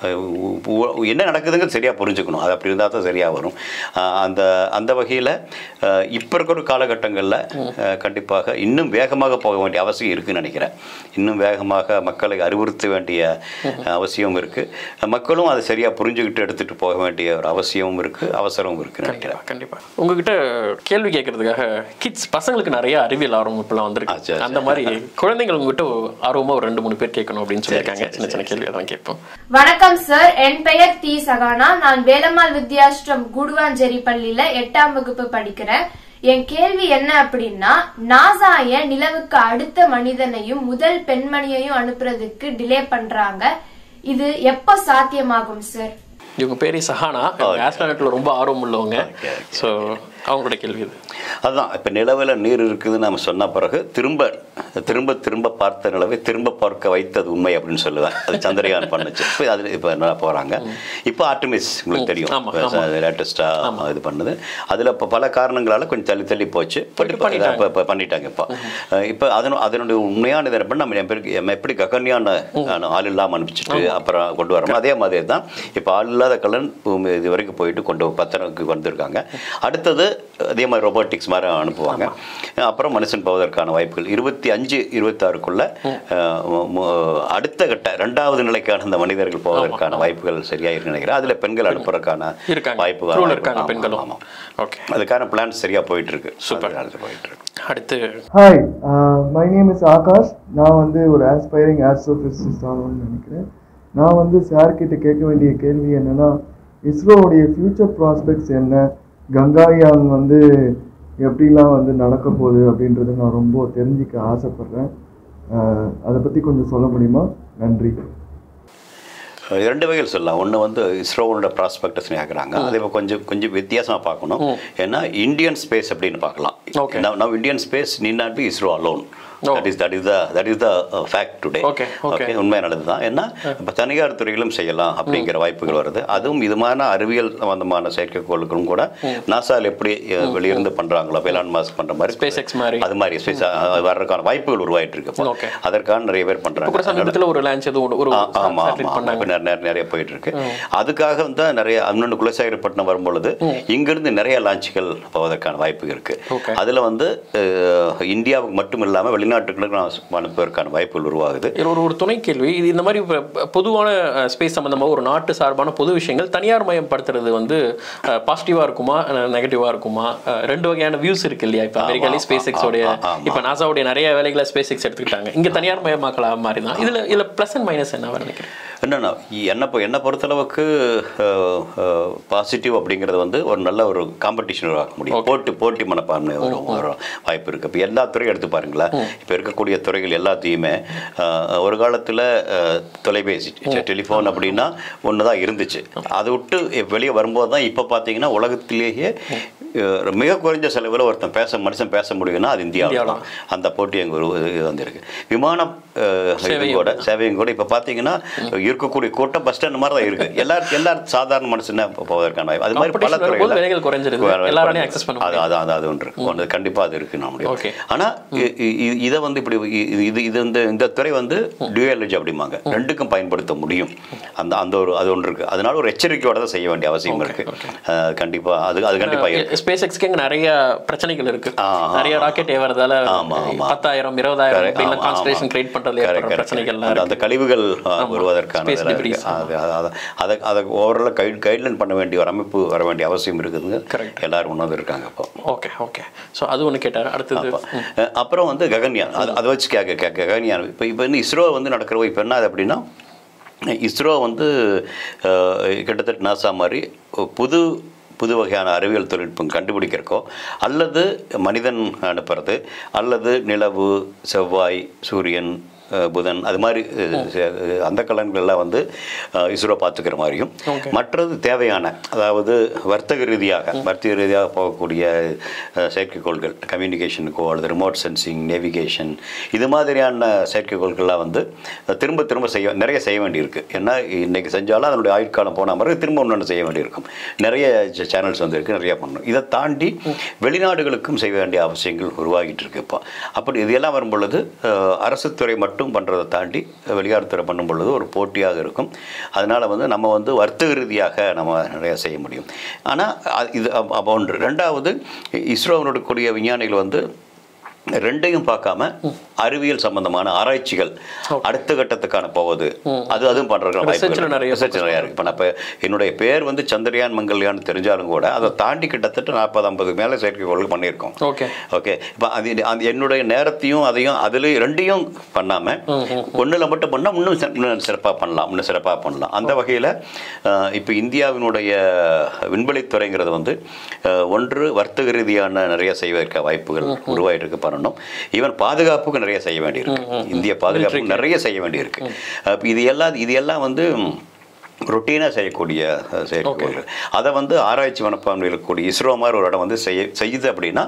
என்ன நடக்குதுங்க சரியாக புரிஞ்சுக்கணும். அது அப்படி இருந்தால் தான் சரியாக வரும். அந்த வகையில் இப்போ இருக்கிற காலகட்டங்களில் கண்டிப்பாக இன்னும் வேகமாக போக வேண்டிய அவசியம் இருக்குதுன்னு நினைக்கிறேன். இன்னும் வேகமாக மக்களை அறிவுறுத்த வேண்டிய அவசியம் இருக்குது. மக்களும் அதை சரியாக புரிஞ்சுக்கிட்டு எடுத்துகிட்டு போக வேண்டிய ஒரு அவசியமும் இருக்குது, அவசரமும் இருக்குதுன்னு நினைக்கிறேன். கண்டிப்பாக உங்ககிட்ட கேள்வி கேட்கறதுக்காக பசங்களுக்கு நிறைய அறிவியல் ஆர்வம் இப்பெல்லாம் வந்துருக்கு. அந்த மாதிரி குழந்தைகள் உங்ககிட்ட ஆர்வமாக ஒரு 2-3 பேர் கேட்கணும் அப்படின்னு சொல்லியிருக்காங்க. சின்ன கேள்வி தான் கேட்போம். வணக்கம் சார், என் பெயர் தி சகானா. நான் வேலம்மாள் வித்யாஷ்ரம் குடுவாஞ்சேரி பள்ளியில 8ஆம் வகுப்பு படிக்கிறேன். என் கேள்வி என்ன அப்படின்னா, நாசா ஏன் நிலவுக்கு அடுத்த மனிதனையும் முதல் பெண்மணியையும் அனுப்புறதுக்கு டிலே பண்றாங்க? இது எப்ப சாத்தியமாகும் சார்? இவங்க பேரு சஹானா, ஆஸ்ட்ரோநாட்ல ரொம்ப ஆர்வம் உள்ளவங்க. ஸோ அவங்களோட கேள்வி இது. அதுதான், இப்போ நிலவில் நீர் இருக்குதுன்னு நம்ம சொன்ன பிறகு திரும்ப பார்த்த நிலவை திரும்ப பார்க்க வைத்தது உண்மை அப்படின்னு சொல்லுவேன். அது சந்திரயான் பண்ணுச்சு. இப்போ அதில் இப்போ என்ன போகிறாங்க. இப்போ ஆர்டமிஸ் உங்களுக்கு தெரியும், லேட்டஸ்ட்டாக இது பண்ணுது. அதில் இப்போ பல காரணங்களால் கொஞ்சம் தள்ளி போச்சு. பண்ணிட்டாங்க. இப்போ அதனுடைய உண்மையான இதை நம்ம எப்படி ககன்யான் ஆள் இல்லாமல் அனுப்பிச்சிட்டு அப்புறம் கொண்டு வரோம், அதே மாதிரி தான் இப்போ ஆள் இல்லாத கலன் இது வரைக்கும் போயிட்டு கொண்டு பத்திரக்கு வந்திருக்காங்க. அடுத்தது அதே மாதிரி ரோபோட்டிக்ஸ் மாதிரி அனுப்புவாங்க. அப்புறம் மனுஷன் போவதற்கான வாய்ப்புகள் 25-26க்குள்ள அடுத்த கட்ட 2வது நிலைக்கான அந்த மனிதர்கள் போவதற்கான வாய்ப்புகள் சரியா இருக்குன்னு நினைக்கிறேன். அதுல பெண்கள் அனுப்புறதுக்கான வாய்ப்புகள், அதுக்கான பிளான் சரியா போயிட்டு இருக்கு. சூப்பர், போயிட்டு இருக்கு. அடுத்து, hi, my name is Akash. நான் வந்து ஒரு ஆஸ்பைரிங் ஆஸ்ட்ரோபிசிஸ்ட் ஆகணும்னு நினைக்கிறேன். நான் வந்து சார் கிட்ட கேட்க வேண்டிய கேள்வி என்னன்னா, இஸ்ரோவுடைய ஃபியூச்சர் ப்ராஸ்பெக்ட்ஸ் என்ன, கங்காயான் வந்து எப்படிலாம் வந்து நடக்க போகுது அப்படின்றத நான் ரொம்ப தெரிஞ்சிக்க ஆசைப்பட்றேன். அதை பற்றி கொஞ்சம் சொல்ல முடியுமா? நன்றி. 2 வகையில் சொல்லலாம். ஒன்று வந்து இஸ்ரோவோட ப்ராஸ்பெக்டஸ் ஆக்குறாங்க. அதே கொஞ்சம் வித்தியாசமாக பார்க்கணும். ஏன்னா இந்தியன் ஸ்பேஸ் அப்படின்னு பார்க்கலாம். Now Indian space need not be ISRO alone. That is the fact today. Okay, உண்மை நல்லதுதான். ஏன்னா இப்போ தனியார் துறையிலும் செய்யலாம் அப்படிங்கிற வாய்ப்புகள் வருது. அதுவும் இதுமான அறிவியல் சம்பந்தமான செயற்கைக்கோளுக்கும் கூட நாசாவில் எப்படி வெளியிருந்து பண்றாங்களோ, எலான் மாஸ்க் பண்ற மாதிரி SpaceX மாதிரி அது மாதிரி ஸ்பேஸ் வர்றதுக்கான வாய்ப்புகள் உருவாயிட்டு இருக்கு. அதற்கான நிறைய பேர் பண்றாங்க. ஒரு லான்ச் நிறைய போயிட்டு இருக்கு. அதுக்காக வந்து நிறைய இன்னொன்று குலசேகரப்பட்டினம் வரும்பொழுது இங்கிருந்து நிறைய லான்ச்சுகள் போவதற்கான வாய்ப்பு இருக்கு. அதுல வந்து இந்தியாவுக்கு மட்டும் இல்லாம வெளிநாட்டுகளுக்கு அனுப்புவதற்கான வாய்ப்புகள் உருவாகுது. ஒரு துணை கேள்வி, இது இந்த மாதிரி பொதுவான ஸ்பேஸ் சம்பந்தமாக ஒரு நாட்டு சார்பான பொது விஷயங்கள் தனியார் மயப்படுத்துறது வந்து பாசிட்டிவா இருக்குமா நெகட்டிவா இருக்குமா? 2 வகையான வியூஸ் இருக்கு இல்லையா? இப்போ அமெரிக்காலே SpaceX உடைய, இப்போ நாசாவுடைய நிறைய வேலைகளை SpaceX எடுத்துக்கிட்டாங்க. இங்க தனியார் மயமாக்கலாம் மாதிரி தான். இதுல பிளஸ் அண்ட் மைனஸ் என்ன நினைக்கிறேன்? என்னன்னா என்னை பொறுத்தளவுக்கு பாசிட்டிவ் அப்படிங்கிறது வந்து ஒரு நல்ல ஒரு காம்படிஷன் உருவாக்க முடியும். போட்டி மனப்பான்மை ஒரு வாய்ப்பு இருக்கு. இப்போ எல்லா துறையும் எடுத்து பாருங்களேன். இப்போ இருக்கக்கூடிய துறைகள் எல்லாத்தையுமே ஒரு காலத்தில் தொலைபேசி டெலிஃபோன் அப்படின்னா ஒன்று தான் இருந்துச்சு. அதை விட்டு வெளியே வரும்போது தான் இப்போ பார்த்தீங்கன்னா உலகத்திலேயே மிக குறைஞ்ச செலவில் மனுஷன் பேச முடியும்னா அது இந்தியாவில் தான். அந்த போட்டி அங்கே வந்திருக்கு. விமானம் சேவையும் கூட இப்போ பார்த்தீங்கன்னா இருக்கக்கூடிய கூட்டம் பஸ் ஸ்டாண்ட் மாதிரி தான் இருக்கு. எல்லாரும் சாதாரண மனுஷன் போவதற்கான வாய்ப்பு. அது மாதிரி பல துறைகள் அது ஒன்று இருக்கு. ஒன்று கண்டிப்பாக அது இருக்கு நான் முடியும். ஆனால் இதை வந்து இப்படி இது இந்த துறை வந்து டியூயாலஜி அப்படிம்பாங்க, 2க்கும் பயன்படுத்த முடியும். அது ஒன்று இருக்கு. அதனால ஒரு எச்சரிக்கையோட தான் செய்ய வேண்டிய அவசியம் இருக்கு. கண்டிப்பாக அது கண்டிப்பாக இருக்கு. SpaceXக்கு நிறைய பிரச்சனைகள் இருக்கு. நிறைய ராக்கெட் ஏவறதால 10,000 20,000 கான்ஸ்டலேஷன் கிரியேட் பண்றதுல ஏற்படுற பிரச்சனைகள், அந்த கழிவுகள் வருவதற்கான அதை ஓவரால் கைட்லைன் பண்ண வேண்டிய ஒரு அமைப்பு வர வேண்டிய அவசியம் இருக்குதுங்க. எல்லாரும் உணர்ந்து இருக்காங்க இப்போ. ஓகே ஸோ அது ஒன்று கேட்டார். அடுத்தது அப்புறம் வந்து ககன்யான், அதை வச்சு ககன்யான் இப்போ வந்து இஸ்ரோ வந்து நடக்கிறவோ இப்போ என்ன அது அப்படின்னா, இஸ்ரோ வந்து கிட்டத்தட்ட நாசா மாதிரி புது வகையான அறிவியல் தொழில்நுட்பம் கண்டுபிடிக்கிறக்கோ, அல்லது மனிதன் அனுப்புறது, அல்லது நிலவு, செவ்வாய், சூரியன், புதன், அது மாதிரி அந்த கலன்கள்லாம் வந்து இஸ்ரோ பார்த்துக்கிற மாதிரியும், மற்றது தேவையான, அதாவது வர்த்தக ரீதியாக போகக்கூடிய செயற்கைக்கோள்கள், கம்யூனிகேஷனுக்கோ அல்லது ரிமோட் சென்சிங், நேவிகேஷன், இது மாதிரியான செயற்கைக்கோள்கள்லாம் வந்து திரும்ப நிறைய செய்ய வேண்டியிருக்கு. ஏன்னா இன்றைக்கி செஞ்சாலும் அதனுடைய ஆயுட்காலம் போன மாதிரி திரும்ப ஒன்று செய்ய வேண்டியிருக்கும். நிறைய சேனல்ஸ் வந்து இருக்குது, நிறையா பண்ணணும். இதை தாண்டி வெளிநாடுகளுக்கும் செய்ய வேண்டிய அவசியங்கள் உருவாகிட்டு இருக்கு. இப்போ அப்படி இதெல்லாம் வரும் பொழுது அரசு துறை மட்டும் பண்ணுறதை தாண்டி வெளியாடுத்துறை பண்ணும் பொழுது ஒரு போட்டியாக இருக்கும். அதனால் வந்து நம்ம வந்து வர்த்தக ரீதியாக நம்ம நிறையா செய்ய முடியும். ஆனால் இது ஒன்று. 2வது, இஸ்ரோவினுடைய கூடிய விஞ்ஞானிகள் வந்து 2யும் பார்க்காம அறிவியல் சம்பந்தமான ஆராய்ச்சிகள் அடுத்த கட்டத்துக்கான போவது அதுவும் பண்றதுக்கான வாய்ப்புகள் நிறைய இருக்கு. இப்போ நான் என்னுடைய பேர் வந்து சந்திரயான் மங்கள்யான் தெரிஞ்சாலும் கூட அதை தாண்டி கிட்டத்தட்ட 40-50 மேலே செயற்கைக்கோள்கள் பண்ணியிருக்கோம். ஓகே இப்போ அது என்னுடைய நேரத்தையும் அதையும் அதில் 2யும் பண்ணாமல் ஒன்றில் மட்டும் பண்ணால் இன்னும் சிறப்பாக பண்ணலாம். அந்த வகையில் இப்போ இந்தியாவினுடைய விண்வெளித்துறைங்கிறது வந்து ஒன்று வர்த்தக ரீதியான நிறைய செய்வதற்கான வாய்ப்புகள் உருவாயிட்டு இருக்கு. பண்ணணும். ஈவன் பாதுகாப்புக்கு நிறைய செய்ய வேண்டியிருக்கு. இந்திய பாதுகாப்புக்கு நிறைய செய்ய வேண்டியிருக்கு. இது எல்லாம் வந்து ரொட்டீனாக செய்யக்கூடிய செயற்கைக்கோள்கள். அதை வந்து ஆராய்ச்சி மனப்பான்மையில் இருக்கக்கூடிய இஸ்ரோ மாதிரி ஒரு இடம் வந்து செய்யுது அப்படின்னா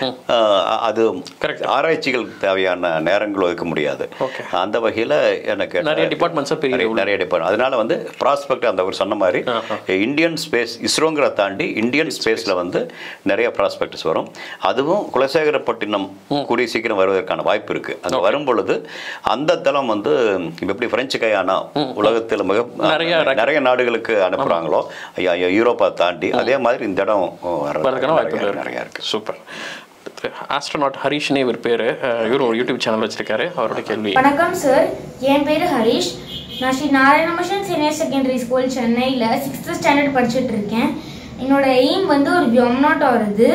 அது ஆராய்ச்சிகள் தேவையான நேரங்கள் ஒதுக்க முடியாது. அந்த வகையில் எனக்கு நிறைய டிபார்ட்மெண்ட் அதனால வந்து ப்ராஸ்பெக்ட் அந்த ஒரு சொன்ன மாதிரி இந்தியன் ஸ்பேஸ் இஸ்ரோங்கிற தாண்டி இந்தியன் ஸ்பேஸில் வந்து நிறைய ப்ராஸ்பெக்ட்ஸ் வரும். அதுவும் குலசேகரப்பட்டினம் கூடிய சீக்கிரம் வருவதற்கான வாய்ப்பு இருக்குது. அங்கே வரும் பொழுது அந்த தளம் வந்து எப்படி பிரெஞ்சு கயானா உலகத்தில் நிறைய நாடுகளுக்கு அனுப்புறாங்களோ யூரோப்பா தாண்டி, அதே மாதிரி இந்த இடம் நிறைய இருக்கு. சூப்பர். ஆஸ்ட்ரோநாட் ஹரிஷ்னே இவர் பேரு. இவர் ஒரு யூடியூப் சேனல் வச்சிருக்காரு. அவரோட கேள்வி. வணக்கம் சார், என் பேரு ஹரிஷ். நான் Sri Narayana mission senior secondary school சென்னையில் 6th ஸ்டாண்டர்ட் படிச்சுட்டு இருக்கேன். என்னோட எய்ம் வந்து ஒரு வியோம்நாட் வருது.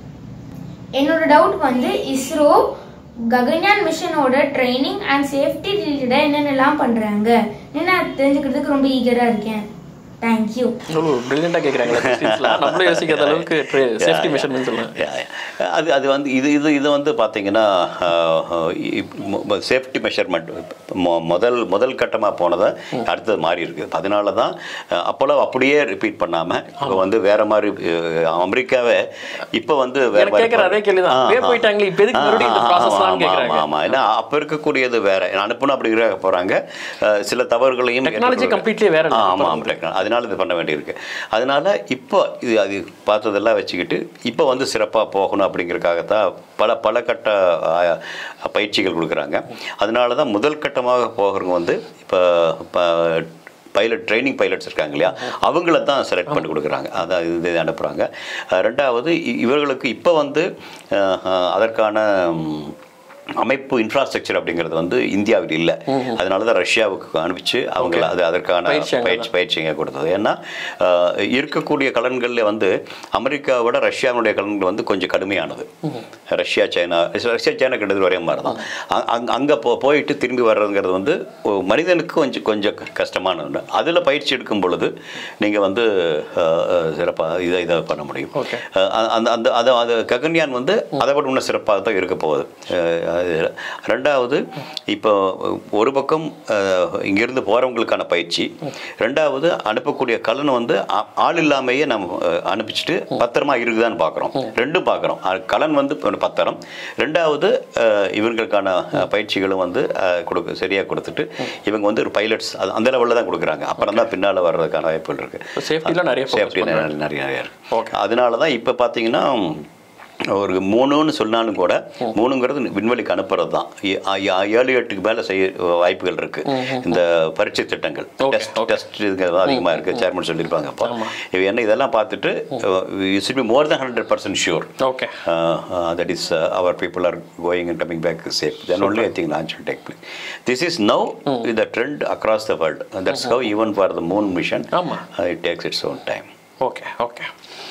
என்னோட டவுட் வந்து இஸ்ரோ ககன்யான் மிஷனோட ட்ரைனிங் அண்ட் சேஃப்டி ரிலேட்டடாக என்னென்னலாம் பண்ணுறாங்க நான் தெரிஞ்சுக்கிறதுக்கு ரொம்ப ஈகராக இருக்கேன். தேங்க்யூ. பிரில்லியண்டாக கேட்குறாங்களா, நம்மளே யோசிக்காத அளவுக்கு சேஃப்டி மெஷர்மெண்ட்ஸ் எல்லாம். அது வந்து இது வந்து பார்த்தீங்கன்னா சேஃப்டி மெஷர்மெண்ட் முதல் கட்டமாக போனதை அடுத்தது மாறி இருக்குது. அதனால தான் அப்போல்லாம் அப்படியே ரிப்பீட் பண்ணாமல் இப்போ வந்து வேற மாதிரி அமெரிக்காவே இப்போ வந்து வேற ஆமாம். ஏன்னா அப்போ இருக்கக்கூடியது வேற அனுப்பணும் அப்படிங்கிற போகிறாங்க. சில தவறுகளையும் ஆமாம் அதனால இது பண்ண வேண்டியிருக்கு. அதனால இப்போ இது அது பார்த்ததெல்லாம் வச்சுக்கிட்டு இப்போ வந்து சிறப்பாக போகணும் அப்படிங்கிறதுக்காகத்தான் பல கட்ட பயிற்சிகள் கொடுக்குறாங்க. அதனால தான் முதல் கட்டமாக போகிறவங்க வந்து இப்போ ட்ரைனிங் பைலட்ஸ் இருக்காங்க இல்லையா, அவங்கள தான் செலக்ட் பண்ணி கொடுக்குறாங்க. அதான் இது அனுப்புகிறாங்க. ரெண்டாவது இவர்களுக்கு இப்போ வந்து அதற்கான அமைப்பு இன்ஃப்ராஸ்ட்ரக்சர் அப்படிங்கிறது வந்து இந்தியாவில் இல்லை. அதனால தான் ரஷ்யாவுக்கு அனுப்பிச்சு அவங்கள அதற்கான பயிற்சிங்க கொடுத்தது. ஏன்னா இருக்கக்கூடிய கலன்களில் வந்து அமெரிக்காவோட ரஷ்யாவுடைய கலன்கள் வந்து கொஞ்சம் கடுமையானது. ரஷ்யா சைனா கிட்டத்தட்ட ஒரே மாதிரி தான். அங்கே போயிட்டு திரும்பி வர்றதுங்கிறது வந்து மனிதனுக்கு கொஞ்சம் கஷ்டமான ஒன்று. அதில் பயிற்சி எடுக்கும் பொழுது நீங்கள் வந்து சிறப்பாக இதை பண்ண முடியும். அது ககன்யான் வந்து அதை விட இன்னும் சிறப்பாக தான் இருக்க போகுது. ரெண்டாவது இப்போ ஒரு பக்கம் இங்கிருந்து போகிறவங்களுக்கான பயிற்சி, ரெண்டாவது அனுப்பக்கூடிய கலன் வந்து ஆள் இல்லாமையே நம்ம அனுப்பிச்சிட்டு பத்திரமா இருக்குதான்னு பார்க்குறோம். ரெண்டும் பார்க்குறோம். கலன் வந்து பத்திரம், ரெண்டாவது இவங்களுக்கான பயிற்சிகளும் வந்து சரியாக கொடுத்துட்டு இவங்க வந்து ஒரு பைலட்ஸ் அந்த லெவலில் தான் கொடுக்குறாங்க. அப்புறம் தான் பின்னால் வர்றதுக்கான வாய்ப்புகள் இருக்குது. சேஃப்டி நிறைய இருக்குது. அதனால தான் இப்போ பார்த்தீங்கன்னா ஒரு 3ன்னு சொன்னாலும் கூட 3ங்கிறது விண்வெளிக்கு அனுப்புறது தான். 7-8க்கு மேலே செய்ய வாய்ப்புகள் இருக்குது. இந்த பரீட்சை திட்டங்கள் டெஸ்ட் அதிகமாக இருக்குது. சேர்மன் சொல்லியிருப்பாங்க. அப்போ என்ன இதெல்லாம் பார்த்துட்டு you should be more then 100% sure that is our people are going and coming back safe. Then only I think launch will take place. This is now the trend across the world. That's how even for the moon mission it takes its own time. Okay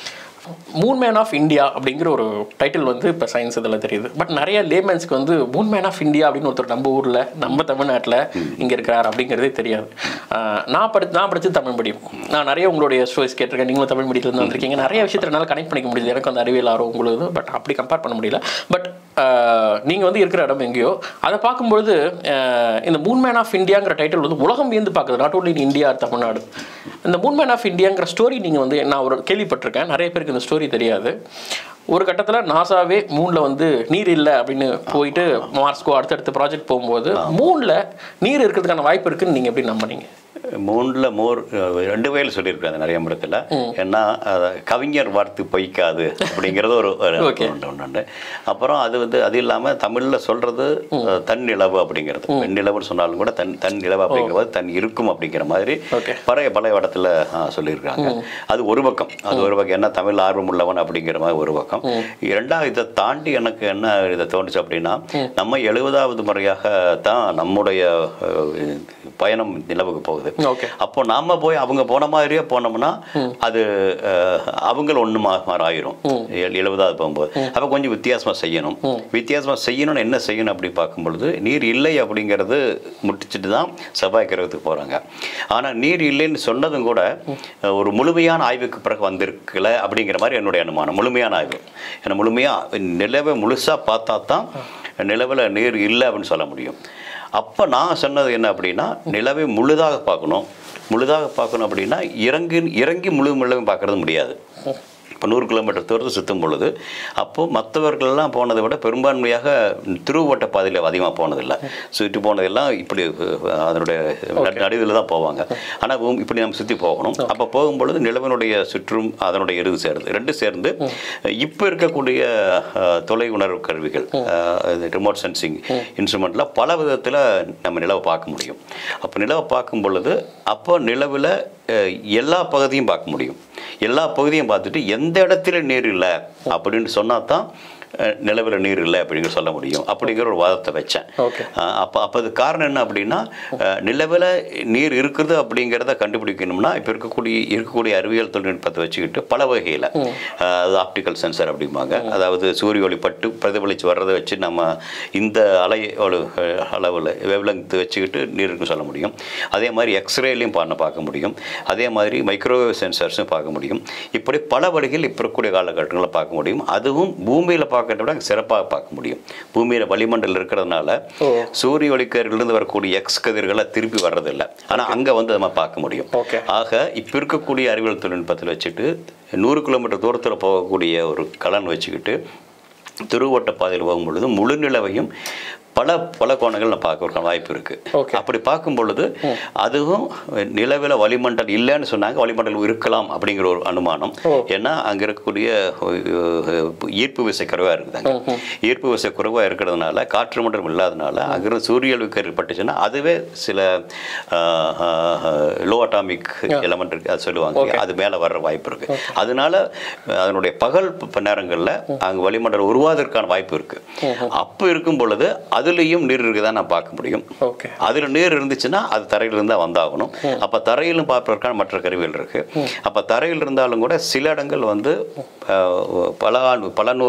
moon man of India அப்படிங்கிற ஒரு title வந்து இப்போ science இதில் தெரியுது. But நிறைய லேமன்ஸ்க்கு வந்து Moon man of India அப்படின்னு ஒருத்தர் நம்ம ஊரில் நம்ம தமிழ்நாட்டில் இங்கே இருக்கிறார் அப்படிங்கிறதே தெரியாது. நான் படித்தது தமிழ் மீடியம். நான் நிறைய உங்களுடைய ஸ்டோரிஸ் கேட்டிருக்கேன். நீங்களும் தமிழ் மீடியத்துலேருந்து வந்திருக்கீங்க. நிறைய விஷயத்தில் என்னால் கனெக்ட் பண்ணிக்க முடியுது. எனக்கு அந்த அறிவியல் ஆர்வம் உங்களுக்கு, பட் அப்படி கம்பேர் பண்ண முடியல. பட் நீங்கள் வந்து இருக்கிற இடம் எங்கேயோ அதை பார்க்கும்பொழுது இந்த மூன் மேன் ஆஃப் இந்தியாங்கிற டைட்டில் வந்து உலகம் வியந்து பார்க்குது. Not only in India, Tamil Nadu. இந்த மூன் மேன் ஆஃப் இந்தியாங்கிற ஸ்டோரி நீங்கள் வந்து நான் ஒரு கேள்விப்பட்டிருக்கேன். நிறைய பேருக்கு இந்த ஸ்டோரி தெரியாது. ஒரு கட்டத்தில் நாசாவே மூணில் வந்து நீர் இல்லை அப்படின்னு போயிட்டு மார்ஸ்கோ அடுத்தடுத்த ப்ராஜெக்ட் போகும்போது மூணில் நீர் இருக்கிறதுக்கான வாய்ப்பு இருக்குன்னு நீங்கள் எப்படி நம்பினீங்க? மூணில் 2 வகையில் சொல்லியிருக்காங்க நிறைய இடத்துல. ஏன்னா கவிஞர் வார்த்து பொய்க்காது அப்படிங்கிறது ஒரு ஒன்று. அப்புறம் அது வந்து அது இல்லாமல் தமிழில் சொல்கிறது தன் நிலவு அப்படிங்கிறது. வெண்ணிலவுன்னு சொன்னாலும் கூட தன் நிலவு அப்படிங்கிறது தன் இருக்கும் அப்படிங்கிற மாதிரி பல இடத்துல சொல்லியிருக்காங்க. அது ஒரு பக்கம். என்ன தமிழ் ஆர்வம் உள்ளவன் அப்படிங்கிற மாதிரி ஒரு பக்கம். இரண்டாவது இதை தாண்டி எனக்கு என்ன இதை தோணுச்சு அப்படின்னா, நம்ம 70வது முறையாக தான் நம்முடைய பயணம் நிலவுக்கு போகுது. அப்போ நாம போய் அவங்க போன மாதிரியே போனோம்னா அது அவங்கள ஒன்று மாதிரி ஆயிரும் 70வது போகும்போது. அப்போ கொஞ்சம் வித்தியாசமாக செய்யணும்னு என்ன செய்யணும் அப்படி பார்க்கும் பொழுது நீர் இல்லை அப்படிங்கிறது முடிச்சுட்டு தான் செவ்வாய் கிரகத்துக்கு போகிறாங்க. ஆனால் நீர் இல்லைன்னு சொன்னதும் கூட ஒரு முழுமையான ஆய்வுக்கு பிறகு வந்திருக்கல அப்படிங்கிற மாதிரி என்னுடைய அனுமானம். முழுமையான ஆய்வு ஏன்னா முழுமையாக நிலவை முழுசாக பார்த்தா தான் நிலவில் நீர் இல்லை அப்படின்னு சொல்ல முடியும். அப்போ நான் சொன்னது என்ன அப்படின்னா, நிலவை முழுதாக பார்க்கணும் அப்படின்னா இறங்கி முழு நிலவை பார்க்கறது முடியாது. இப்போ 100 கிலோமீட்டர் தூரத்து சுற்றும் பொழுது அப்போது மற்றவர்கள்லாம் போனதை விட பெரும்பான்மையாக திருவட்ட பாதையில் அதிகமாக போனதில்லை. சுற்றி போனதெல்லாம் இப்படி அதனுடைய நடுவில் தான் போவாங்க. ஆனால் இப்படி நம்ம சுற்றி போகணும். அப்போ போகும்பொழுது நிலவனுடைய சுற்றும் அதனுடைய இறுதி ரெண்டு சேர்ந்து இப்போ இருக்கக்கூடிய தொலை உணர்வு கருவிகள் ரிமோட் சென்சிங் இன்ஸ்ட்ருமெண்ட்டில் பல விதத்தில் நம்ம நிலவை பார்க்க முடியும். அப்போ நிலவை பார்க்கும் பொழுது அப்போ நிலவில் எல்லா பகுதியும் பார்க்க முடியும். எல்லா பகுதியும் பார்த்துட்டு எந்த இடத்துல நீர் இல்லை அப்படின்னு சொன்னால் தான் நிலவில் நீர் இல்லை அப்படிங்கிற சொல்ல முடியும் அப்படிங்கிற ஒரு வாதத்தை வச்சேன். அப்போ அது காரணம் என்ன அப்படின்னா, நிலவில் நீர் இருக்குது அப்படிங்கிறத கண்டுபிடிக்கணும்னா இப்போ இருக்கக்கூடிய அறிவியல் தொழில்நுட்பத்தை வச்சுக்கிட்டு பல வகையில், அது ஆப்டிக்கல் சென்சர் அப்படிம்பாங்க, அதாவது சூரிய ஒளி பட்டு பிரதிபலித்து வர்றதை வச்சு நம்ம இந்த அளவில் வேவ்லெங்த் வச்சுக்கிட்டு நீர் இருக்குன்னு சொல்ல முடியும். அதே மாதிரி எக்ஸ்ரேலையும் பார்க்க முடியும். அதே மாதிரி மைக்ரோவேவ் சென்சர்ஸும் பார்க்க முடியும். இப்படி பல வழிகள் இப்போ இருக்கக்கூடிய காலகட்டங்களில் பார்க்க முடியும். அதுவும் பூமியில் பார்க்கறத விட சிறப்பாக பார்க்க முடியும். பூமியில் வளிமண்டலம் இருக்கிறதுனால சூரிய ஒளிக்கதிரிலிருந்து வரக்கூடிய எக்ஸ் கதிர்களை திருப்பி வர்றதில்லை. ஆனால் அங்கே வந்து நம்ம பார்க்க முடியும். ஆக இப்போ இருக்கக்கூடிய அறிவியல் தொழில்நுட்பத்தில் வச்சுட்டு 100 கிலோமீட்டர் தூரத்தில் போகக்கூடிய ஒரு கலன் வச்சுக்கிட்டு துருவட்ட பாதையில் போகும்பொழுது முழு நிலவையும் பல கோணங்கள் நான் பார்க்க வாய்ப்பு இருக்குது. அப்படி பார்க்கும் பொழுது அதுவும் நிலவில் வளிமண்டலம் இல்லைன்னு சொன்னாங்க, வளிமண்டலம் இருக்கலாம் அப்படிங்கிற ஒரு அனுமானம். ஏன்னா அங்கே இருக்கக்கூடிய ஈர்ப்பு விசை குறைவாக இருக்குதாங்க. ஈர்ப்பு விசை குறைவாக இருக்கிறதுனால, காற்று மண்டலம் இல்லாதனால அங்கிருந்து சூரிய ஒளிக்கதிர் பட்டுச்சுன்னா அதுவே சில லோ அட்டாமிக் எலமெண்ட் இருக்குது, அது சொல்லுவாங்க, அது மேலே வர்ற வாய்ப்பு இருக்குது. அதனால அதனுடைய பகல் நேரங்களில் அங்கே வளிமண்டலம் உருவாவதற்கான வாய்ப்பு இருக்குது. அப்போ இருக்கும் பொழுது அதுலேயும் நீர் இருக்குதான் நான் பார்க்க முடியும். அதில் நீர் இருந்துச்சுன்னா அது தரையிலிருந்து தான் வந்தாகணும். அப்போ தரையிலும் பார்ப்பதற்கான மற்ற கருவிகள் இருக்கு. அப்போ தரையில் இருந்தாலும் கூட சில இடங்கள் வந்து பல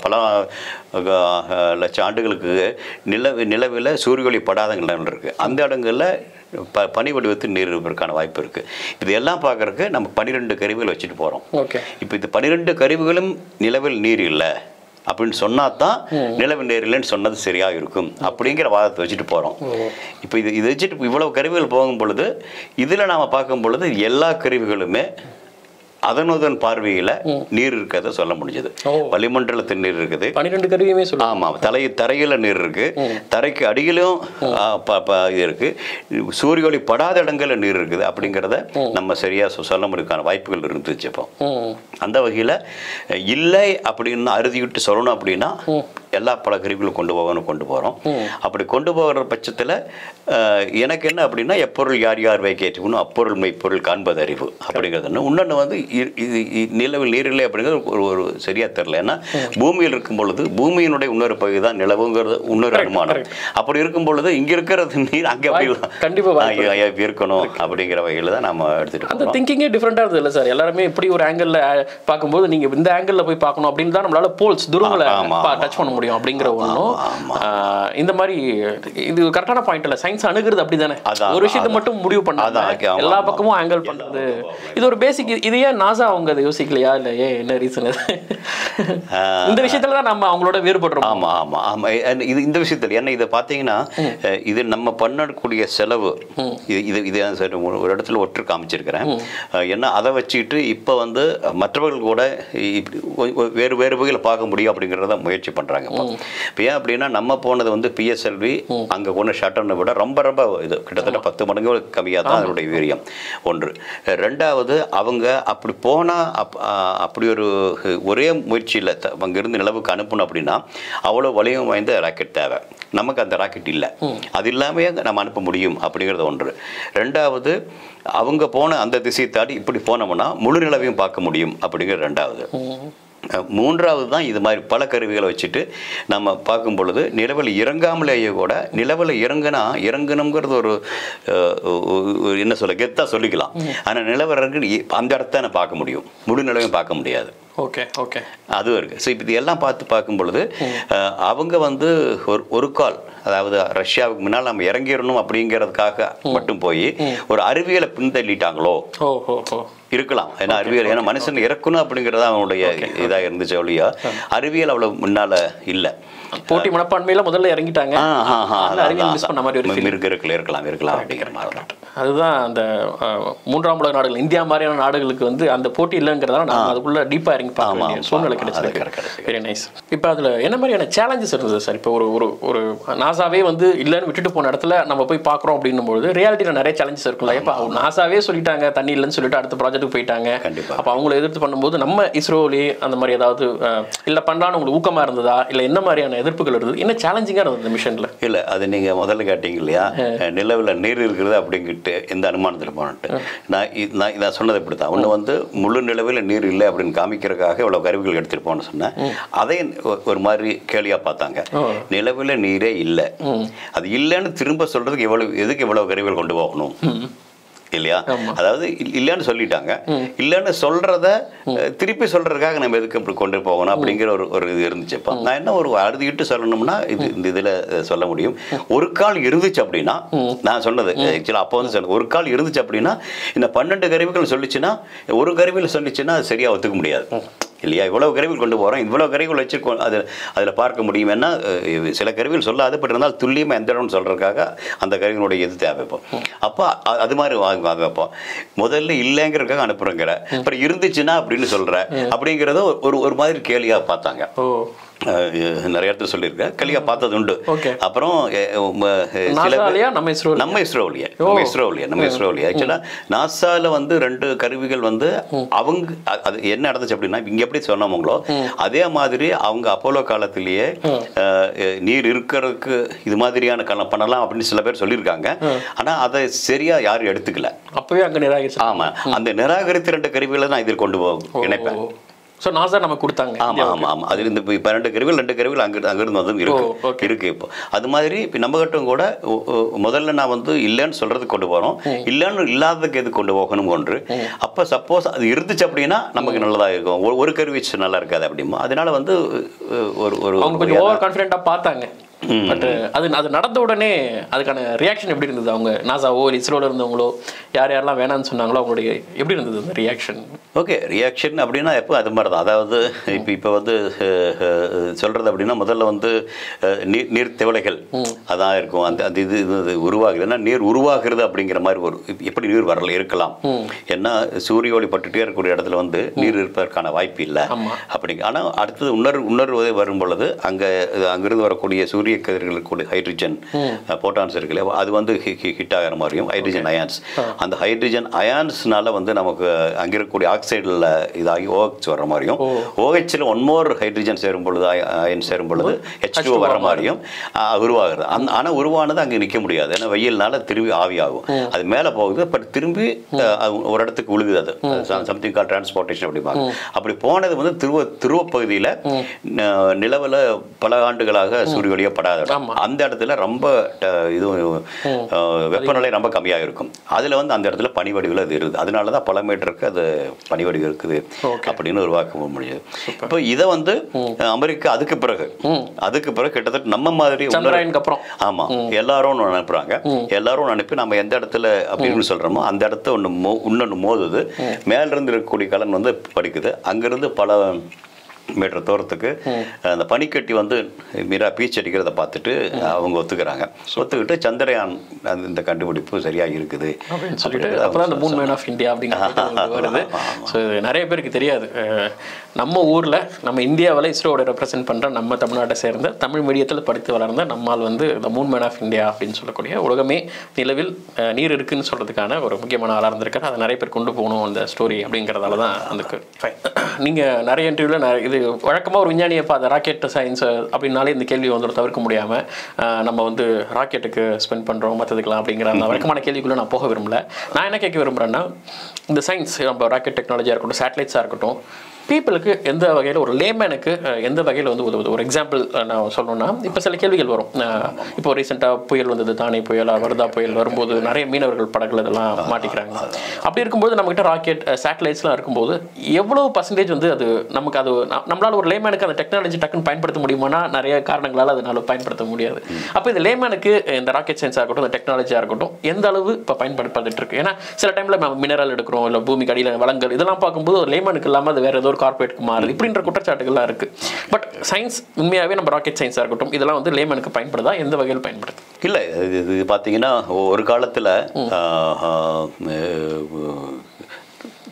லட்சம் ஆண்டுகளுக்கு நிலவில் சூரிய ஒளி படாத இடங்கள் இருக்கு. அந்த இடங்களில் பனி வடிவத்தில் நீர் இருப்பதற்கான வாய்ப்பு இருக்குது. இது எல்லாம் பார்க்கறதுக்கு நம்ம 12 கருவிகள் வச்சுட்டு போகிறோம். இப்போ இது 12 கருவிகளும் நிலவில் நீர் இல்லை அப்படின்னு சொன்னா தான் நிலவு நீர் இல்லைன்னு சொன்னது சரியாக இருக்கும் அப்படிங்கிற வாதத்தை வச்சுட்டு போகிறோம். இப்போ இது வச்சுட்டு இவ்வளவு கருவிகள் போகும் பொழுது இதில் நாம் பார்க்கும் பொழுது எல்லா கருவிகளுமே அதனுடன் பார்வையில் நீர் இருக்கிறத சொல்ல முடிஞ்சது. வளிமண்டலத்தில் நீர் இருக்குது, 12 கருவியுமே சொல்ல. ஆமாம், தரையில் நீர் இருக்கு, தரைக்கு அடியிலும் இது இருக்கு, சூரிய ஒளி படாத இடங்களில் நீர் இருக்குது அப்படிங்கிறத நம்ம சரியா சொல்ல முடியாத வாய்ப்புகள் இருந்துச்சு. இப்போ அந்த வகையில் இல்லை அப்படின்னு அறுதிவிட்டு சொல்லணும் அப்படின்னா எல்லா பல கருவிகளும் கொண்டு போகிறோம். அப்படி கொண்டு போகிற பட்சத்தில் எனக்கு என்ன அப்படின்னா, எப்பொருள் யார் வைக்கணும் அப்பொருள் மெய்ப்பொருள் காண்பது அறிவு அப்படிங்கிறது. இன்னொன்று வந்து நிலவில் நீர் இல்லை அப்படிங்கிறது ஒரு சரியா தெரியல. ஏன்னா பூமியில் இருக்கும் பொழுது பூமியினுடைய இன்னொரு பகுதி தான் நிலவுங்கிறது இன்னொரு அனுமானம். அப்படி இருக்கும் பொழுது இங்க இருக்கிறது நீர் அங்கே கண்டிப்பாக இருக்கணும் அப்படிங்கிற வகையில் தான் நம்ம எடுத்துட்டு அந்த திங்கிங்கே டிஃப்ரெண்டாக இருக்குது இல்லை சார். எல்லாருமே இப்படி ஒரு ஆங்கிளில் பார்க்கும்போது நீங்கள் இந்த ஆங்கிளில் போய் பார்க்கணும் அப்படின்னு தான் நம்மளால போல்ஸ் துருவங்களை டச் பண்ண முடியும் அப்படிங்கிற ஒன்றும். இந்த மாதிரி இது கரெக்டான பாயிண்ட் இல்லை. சயின்ஸ் அணுகிறது அப்படி தானே, ஒரு விஷயத்தை மட்டும் முடிவு பண்ணாத எல்லா பக்கமும் ஆங்கிள் பண்ணுறது. இது ஒரு பேசிக். இது ஏன் நாசா அவங்க அதை யோசிக்கலையா? இல்லை ஏன் என்ன ரீசன்? இந்த விஷயத்துல தான் நம்ம அவங்களோட வேறுபடுறோம். ஆமாம் ஆமாம் ஆமாம். இது இந்த விஷயத்தில் என்ன இதை பார்த்தீங்கன்னா, இது நம்ம பண்ணக்கூடிய செலவு இது சார் ஒரு இடத்துல ஒற்று காமிச்சிருக்கிறேன். ஏன்னா அதை வச்சுக்கிட்டு இப்போ வந்து மற்றவர்கள் கூட வேறு வகையில் பார்க்க முடியும் அப்படிங்கிறத முயற்சி பண்ணுறாங்க. இப்போ ஏன் அப்படின்னா, நம்ம போனது வந்து பிஎஸ்எல்வி அங்கே கொண்டு ஷட்டர்னை விட ரொம்ப இது கிட்டத்தட்ட 10 மடங்கு கம்மியாக தான் அதனுடைய வீரியம். ஒன்று. ரெண்டாவது, அவங்க அப்படி போனால் அப்படி ஒரே முயற்சியில் அங்கேருந்து நிலவுக்கு அனுப்பணும் அப்படின்னா அவ்வளோ வலிமை வாய்ந்த ராக்கெட் தேவை. நமக்கு அந்த ராக்கெட் இல்லை. அது இல்லாமல் நம்ம அனுப்ப முடியும் அப்படிங்கிறது ஒன்று. ரெண்டாவது, அவங்க போன அந்த திசையை தாண்டி இப்படி போனோம்னா முழு நிலவையும் பார்க்க முடியும் அப்படிங்கிறது ரெண்டாவது. மூன்றாவது தான் இது மாதிரி பல கருவிகளை வச்சுட்டு நம்ம பார்க்கும் பொழுது நிலவில் இறங்காமலேயே கூட நிலவில் இறங்கணுங்கிறது ஒரு என்ன சொல்ல கெத்தாக சொல்லிக்கலாம். ஆனால் நிலவில் அந்த இடத்த நான் பார்க்க முடியும், முழு நிலவையும் பார்க்க முடியாது. ஓகே ஓகே, அதுவும் இருக்குது. ஸோ இப்போ இது எல்லாம் பார்க்கும் பொழுது அவங்க வந்து ஒரு கால், அதாவது ரஷ்யாவுக்கு முன்னால் நம்ம இறங்கிடணும் அப்படிங்கிறதுக்காக மட்டும் போய் ஒரு அறிவியலை பின்தள்ளிட்டாங்களோ இருக்கலாம். ஏன்னா அறிவியல், ஏன்னா மனுஷன் இறக்கணும் அப்படிங்கிறது அவனுடைய இதாக இருந்துச்சு ஒழியா அறிவியல் அவ்வளோ முன்னால் இல்லை. போட்டி மனப்பான்மையில முதல்ல இறங்கிட்டாங்க. இருக்கலாம் அப்படிங்கிற மாதிரி தான். அதுதான் அந்த மூன்றாம் உலக நாடுகள், இந்தியா மாதிரியான நாடுகளுக்கு வந்து அந்த போட்டி இல்லைங்கிறதால நான் அதுக்குள்ள டீப்பாக இறங்கி பார்க்க வேண்டிய சூழ்நிலை கிடைச்சிருக்கு. Very nice. இப்போ அதில் என்ன மாதிரியான சேலஞ்சஸ் இருந்தது சார்? இப்போ ஒரு நாசாவே வந்து இல்லைன்னு விட்டுட்டு போன இடத்துல நம்ம போய் பார்க்குறோம் அப்படின்னும் பொழுது ரியாலிட்டியில் நிறைய சேலஞ்சஸ் இருக்குல்ல. இப்போ நாசாவே சொல்லிட்டாங்க தண்ணி இல்லைன்னு சொல்லிட்டு அடுத்த ப்ராஜெக்ட் இதுக்கு போயிட்டாங்க. கண்டிப்பாக. அப்போ அவங்கள எதிர்த்து பண்ணும்போது நம்ம இஸ்ரோலேயே அந்த மாதிரி ஏதாவது இல்லை பண்ணலான்னு உங்களுக்கு ஊக்கமாக இருந்ததா, இல்லை என்ன மாதிரியான எதிர்ப்புகள் இருந்தது, என்ன சேலஞ்சிங்காக இருந்தது இந்த மிஷனில்? இல்லை, அது நீங்கள் முதல்ல கேட்டீங்க இல்லையா, நிலவில் நீர் இருக்கிறது அப்படிங்கிட்டு எந்த அனுமானத்தில் போனட்டு நான் சொன்னது இப்படி தான். ஒன்று வந்து முழு நிலவில் நீர் இல்லை அப்படின்னு காமிக்கிறதுக்காக இவ்வளோ கருவிகள் எடுத்துகிட்டு போன்னு சொன்னேன். அதையும் ஒரு மாதிரி கேலியாக பார்த்தாங்க. நிலவில் நீரே இல்லை, அது இல்லைன்னு திரும்ப சொல்கிறதுக்கு எதுக்கு இவ்வளோ கருவிகள் கொண்டு போகணும் இல்லையா? அதாவது இல்லைன்னு சொல்லிட்டாங்க, இல்லைன்னு சொல்றத திருப்பி சொல்றதுக்காக நம்ம எதுக்கு இப்படி கொண்டு போகணும் அப்படிங்கிற ஒரு இது இருந்துச்சு. இப்போ நான் என்ன ஒரு அறுதிட்டு சொல்லணும்னா இந்த இதில் சொல்ல முடியும். ஒரு கால் இருந்துச்சு அப்படின்னா, நான் சொன்னது ஆக்சுவலாக அப்போ வந்து சொன்னது, ஒரு கால் இருந்துச்சு அப்படின்னா இந்த 12 கருவிகள் சொல்லிச்சுன்னா ஒரு கருவிகள் சொல்லிச்சுன்னா அது சரியாக ஒத்துக்க முடியாது இல்லையா? இவ்வளவு கருவிகள் கொண்டு போகிறோம், இவ்வளோ கருவிகள் வச்சு அதில் பார்க்க முடியும். ஏன்னா சில கருவிகள் சொல்லாது, பட் இருந்தால் துல்லியமாக எந்த இடம்னு சொல்கிறதுக்காக அந்த கருவிகளுடைய இது தேவைப்போம். அப்போ அது மாதிரி வாங்க வைப்போம். முதல்ல இல்லைங்கிறதுக்காக அனுப்புகிறேங்கிற, அப்புறம் இருந்துச்சுன்னா அப்படின்னு சொல்கிற அப்படிங்கிறத ஒரு மாதிரி கேலியாக பார்த்தாங்க. நிறைய இடத்துல சொல்லியிருக்கேன், கேலியாக பார்த்தது உண்டு. அப்புறம் நம்ம இஸ்ரோவிலேயே ஆக்சுவலாக நாசாவில் வந்து 2 கருவிகள் வந்து அவங்க அது என்ன நடந்துச்சு அப்படின்னா, இங்கே எப்படி சொன்னவங்களோ அதே மாதிரி அவங்க அப்போலோ காலத்திலேயே நீர் இருக்கிறதுக்கு இது மாதிரியான பண்ணலாம் அப்படின்னு சில பேர் சொல்லியிருக்காங்க. ஆனால் அதை சரியா யாரும் எடுத்துக்கல. அப்பவே அங்கே நிராகரிச்சு. ஆமாம், அந்த நிராகரித்த 2 கருவிகளை நான் இதில் கொண்டு இணைப்பேன். ஸோ நாசா நமக்கு கொடுத்தாங்க. ஆமாம். அது இந்த இப்போ 2 கருவிகள் அங்கிருந்து வந்து இருக்கு. இப்போ அது மாதிரி இப்போ நம்ம கிட்டும் கூட முதல்ல நான் வந்து இல்லைன்னு சொல்றதுக்கு கொண்டு போகிறோம், இல்லைன்னு இல்லாததுக்கு எது கொண்டு போகணும் ஒன்று. அப்போ சப்போஸ் அது இருந்துச்சு அப்படின்னா நமக்கு நல்லதாக இருக்கும். ஒரு கருவி நல்லா இருக்காது அப்படிமா. அதனால வந்து கொஞ்சம் ஓவர் கான்ஃபிடென்ட்டாக பார்த்தாங்க. பட் அது நடந்த உடனே அதுக்கான ரியாக்ஷன் எப்படி இருந்தது? அவங்க நாசாவோ இஸ்ரோவில் இருந்தவங்களோ யாரெல்லாம் வேணான்னு சொன்னாங்களோ அவங்களுடைய எப்படி இருந்தது அந்த ரியாக்ஷன்? ஓகே, ரியாக்ஷன் அப்படின்னா எப்போ அது மாதிரி தான். அதாவது இப்போ வந்து சொல்கிறது அப்படின்னா முதல்ல வந்து நீர் திவலைகள் அதான் இருக்கும். அந்த இது உருவாகுது. ஏன்னா நீர் உருவாகிறது அப்படிங்கிற மாதிரி எப்படி நீர் வரல இருக்கலாம். ஏன்னா சூரிய ஒளி பட்டுட்டே இருக்கக்கூடிய இடத்துல வந்து நீர் இருப்பதற்கான வாய்ப்பு இல்லை அப்படிங்க. ஆனால் அடுத்தது உணர்வு வரும் பொழுது அங்கிருந்து வரக்கூடிய சூரிய கதிர்களுக்கு ஹைட்ரஜன் போட்டான்ஸ் இருக்குல்ல, அது வந்து ஹிட் ஆகிற மாதிரியும் ஹைட்ரஜன் அயான்ஸ், அந்த ஹைட்ரஜன் அயான்ஸ்னால வந்து நமக்கு அங்கே இருக்கக்கூடிய ஆக்சைடில் இதாகி OH வர்ற மாதிரியும், OHல 1 more ஹைட்ரஜன் சேரும் பொழுது அயன் சேரும் பொழுது H2O வர்ற மாதிரியும் உருவாகுது. ஆனால் உருவானது அங்கே நிற்க முடியாது. ஏன்னா வெயில்னால திரும்பி ஆவியாகும், அது மேலே போகுது. பட் திரும்பி ஒரு இடத்துக்கு விழுகுது. அது சம்திங் கால் டிரான்ஸ்போர்ட்டேஷன் அப்படிம்பாங்க. அப்படி போனது வந்து துருவ பகுதியில் நிலவில் பல ஆண்டுகளாக சூரிய ஒளியை அந்த இடத்துல ரொம்ப இது வெப்பநிலை ரொம்ப கம்மியாக இருக்கும். அதுல வந்து அந்த இடத்துல பனிவடிவில் அது இருக்குது. அதனால தான் பல மீட்டருக்கு அது பனிவடிவு இருக்குது அப்படின்னு உருவாக்க முடியுது. இப்போ இதை வந்து அமெரிக்கா அதுக்கு பிறகு கிட்டத்தட்ட நம்ம மாதிரி ஆமா எல்லாரும் அனுப்புறாங்க. எல்லாரும் அனுப்பி நம்ம எந்த இடத்துல அப்படின்னு சொல்றோமோ அந்த இடத்த இன்னொன்று மோதுது. மேலிருந்து இருக்கக்கூடிய கலன் வந்து படிக்குது. அங்கிருந்து பல மீட்டர் தூரத்துக்கு அந்த பனிக்கட்டி வந்து பீச் அடிக்கிறத பார்த்துட்டு அவங்க ஒத்துக்கிட்டு சந்திரயான் இந்த கண்டுபிடிப்பு சரியாக இருக்குது சொல்லிட்டு அப்போ அந்த மூன் மேன் ஆஃப் இந்தியா அப்படிங்கிறது வருது. ஸோ நிறைய பேருக்கு தெரியாது. நம்ம ஊரில் நம்ம இந்தியாவில் இஸ்ரோவோட ரெப்ரசென்ட் பண்ணுற நம்ம தமிழ்நாட்டை சேர்ந்த தமிழ் மீடியத்தில் படித்து வளர்ந்த நம்மால் வந்து இந்த மூன் மேன் ஆஃப் இந்தியா அப்படின்னு சொல்லக்கூடிய உலகமே நிலவில் நீர் இருக்குன்னு சொல்கிறதுக்கான ஒரு முக்கியமான ஆளாக இருந்திருக்காரு. அதை நிறைய பேர் கொண்டு போகணும் அந்த ஸ்டோரி அப்படிங்கிறதால தான் அதுக்கு நீங்கள் நிறைய இன்டர்வியூவில் இது வழக்கமாக ஒரு விஞ்ஞானியை பார்த்த ராக்கெட் சயின்ஸ் அப்படின்னாலே இந்த கேள்வி வந்து தவிர்க்க முடியாமல் நம்ம வந்து ராக்கெட்டுக்கு ஸ்பெண்ட் பண்ணுறோம் மற்றதுக்கலாம் அப்படிங்கிற அந்த வழக்கமான கேள்விக்குள்ளே நான் போக விரும்பல. நான் என்ன கேட்க விரும்புகிறேன்னா, இந்த சயின்ஸ் நம்ம ராக்கெட் டெக்னாலஜியாக இருக்கட்டும், சேட்டலைட்ஸாக இருக்கட்டும், பீப்புளுக்கு எந்த வகையில் ஒரு லேமேனுக்கு எந்த வகையில் வந்து உதவுது? ஒரு எக்ஸாம்பிள் நான் சொல்லணும்னா, இப்போ சில கேள்விகள் வரும். இப்போ ரீசெண்டாக புயல் வந்தது, தானே புயல், வருதா புயல் வரும்போது நிறைய மீனவர்கள் படகுல இதெல்லாம் மாட்டிக்கிறாங்க. அப்படி இருக்கும்போது நம்மகிட்ட ராக்கெட் சேட்டலைட்ஸ்லாம் இருக்கும்போது எவ்வளோ பர்சன்டேஜ் வந்து அது நமக்கு அது நம்மளால் ஒரு லேமேனுக்கு அந்த டெக்னாலஜி டக்குன்னு பயன்படுத்த முடியுமானா நிறைய காரணங்களால் அதனால பயன்படுத்த முடியாது. அப்போ இந்த லேமேனுக்கு இந்த ராக்கெட் சயின்ஸாக இருக்கட்டும், இந்த டெக்னாலஜியாக இருக்கட்டும் எந்த அளவு இப்போ பயன்படுத்திட்டு இருக்கு? ஏன்னா சில டைமில் நம்ம மினரல் எடுக்கிறோம், இல்லை பூமிக்கு அடியில் வளங்கள், இதெல்லாம் பார்க்கும்போது ஒரு லேமேனுக்கு இல்லாமல் அது வேறு ஏதோ ஒரு கார்பரேட்டுக்கு மாறுது இப்படின்ற குற்றச்சாட்டுகள்லாம் இருக்கு. பட் சயின்ஸ் உண்மையாகவே நம்ம ராக்கெட் சயின்ஸாக இருக்கட்டும் இதெல்லாம் வந்து லேமனுக்கு பயன்படுதா? எந்த வகையில் பயன்படுது? இல்லை, இது பார்த்தீங்கன்னா ஒரு காலத்தில்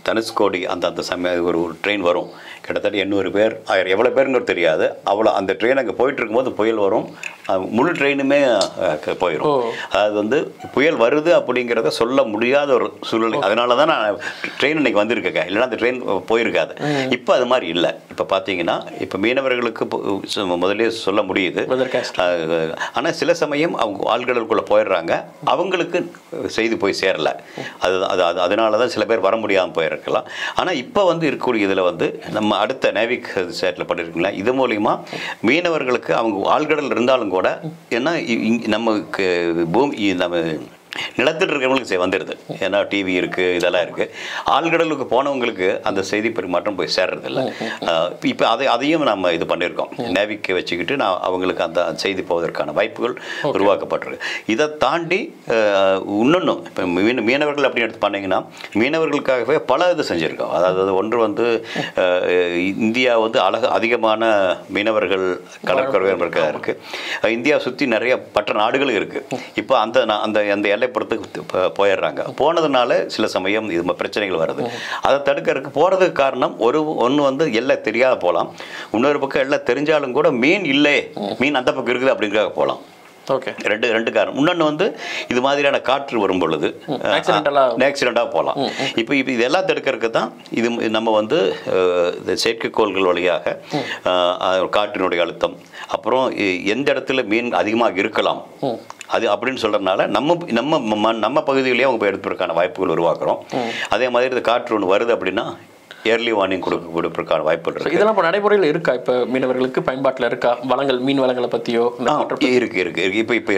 தனுஷ்கோடி அந்த சமயம் ஒரு ட்ரெயின் வரும், கிட்டத்தட்ட 800 பேர் 1000 எவ்வளோ பேருங்கிறது தெரியாது. அவ்வளோ அந்த ட்ரெயின் அங்கே போயிட்டு இருக்கும்போது புயல் வரும், முழு ட்ரெயினுமே போயிடும். அது வந்து புயல் வருது அப்படிங்கிறத சொல்ல முடியாத ஒரு சூழ்நிலை. அதனால தான் நான் ட்ரெயின் இன்னைக்கு வந்திருக்கேன், இல்லைன்னா அந்த ட்ரெயின் போயிருக்காது. இப்போ அது மாதிரி இல்லை. இப்போ பார்த்தீங்கன்னா இப்போ மீனவர்களுக்கு முதலே சொல்ல முடியுது, ஆனால் சில சமயம் அவங்க ஆழ்கடலுக்குள்ளே போயிடுறாங்க, அவங்களுக்கு செய்தி போய் சேரலை. அதனால தான் சில பேர் வர முடியாமல் போயிருக்கலாம். ஆனால் இப்போ வந்து இருக்கக்கூடிய இதில் வந்து நம்ம அடுத்த நேவிக் சேட்டில் பண்ணியிருக்கீங்களா, இது மூலிமா மீனவர்களுக்கு அவங்க ஆழ்கடல் இருந்தாலும் கூட, ஏன்னா நமக்கு பூமி நம்ம நிலத்தில் இருக்கிறவங்களுக்கு வந்துடுது, ஏன்னா டிவி இருக்குது, இதெல்லாம் இருக்குது. ஆழ்கடலுக்கு போனவங்களுக்கு அந்த செய்தி பரிமாற்றம் போய் சேர்றதில்லை. இப்போ அதையும் நம்ம இது பண்ணியிருக்கோம், நேவிக்கை வச்சுக்கிட்டு அவங்களுக்கு அந்த செய்தி போவதற்கான வாய்ப்புகள் உருவாக்கப்பட்டிருக்கு. இதை தாண்டி இன்னொன்றும் இப்போ மீனவர்கள் அப்படின்னு எடுத்து பண்ணிங்கன்னா, மீனவர்களுக்காகவே பல இது செஞ்சுருக்கோம். அதாவது ஒன்று வந்து இந்தியா வந்து அதிகமான மீனவர்கள் கடற்கரை இருக்குது. இந்தியா சுற்றி நிறைய மற்ற நாடுகளும் இருக்குது. இப்போ அந்த எல்லைப்புறத்துக்கு போயிடுறாங்க. போனதுனால சில சமயம் இது பிரச்சனைகள் வருது. அதை தடுக்கிறதுக்கு போகிறதுக்கு காரணம் ஒன்று வந்து எல்லை தெரியாத போகலாம், இன்னொரு பக்கம் எல்லை தெரிஞ்சாலும் கூட மீன் இல்லை, மீன் அந்த பக்கம் இருக்குது அப்படிங்கிறத போகலாம். ஓகே, ரெண்டு காரணம். இன்னொன்று வந்து இது மாதிரியான காற்று வரும் பொழுது ஆக்சிடெண்ட்டாக போகலாம். இப்போ இதெல்லாம் தடுக்கிறதுக்கு தான் இது நம்ம வந்து செயற்கைக்கோள்கள் வழியாக காற்றினுடைய அழுத்தம், அப்புறம் எந்த இடத்துல மீன் அதிகமாக இருக்கலாம் அது அப்படின்னு சொல்கிறதுனால நம்ம பகுதியிலேயே அவங்க போய் எடுப்பதற்கான வாய்ப்புகள் உருவாக்குறோம். அதே மாதிரி இந்த காற்று ஒன்று வருது அப்படின்னா ஏர்லி வார்னிங் கொடுப்பதற்கான வாய்ப்புகள் இருக்குது. இதெல்லாம் இப்போ நடைமுறையில் இருக்கா? இப்போ மீனவர்களுக்கு பயன்பாட்டில் இருக்கா வளங்கள், மீன் வளங்களை பற்றியோ? இருக்கு.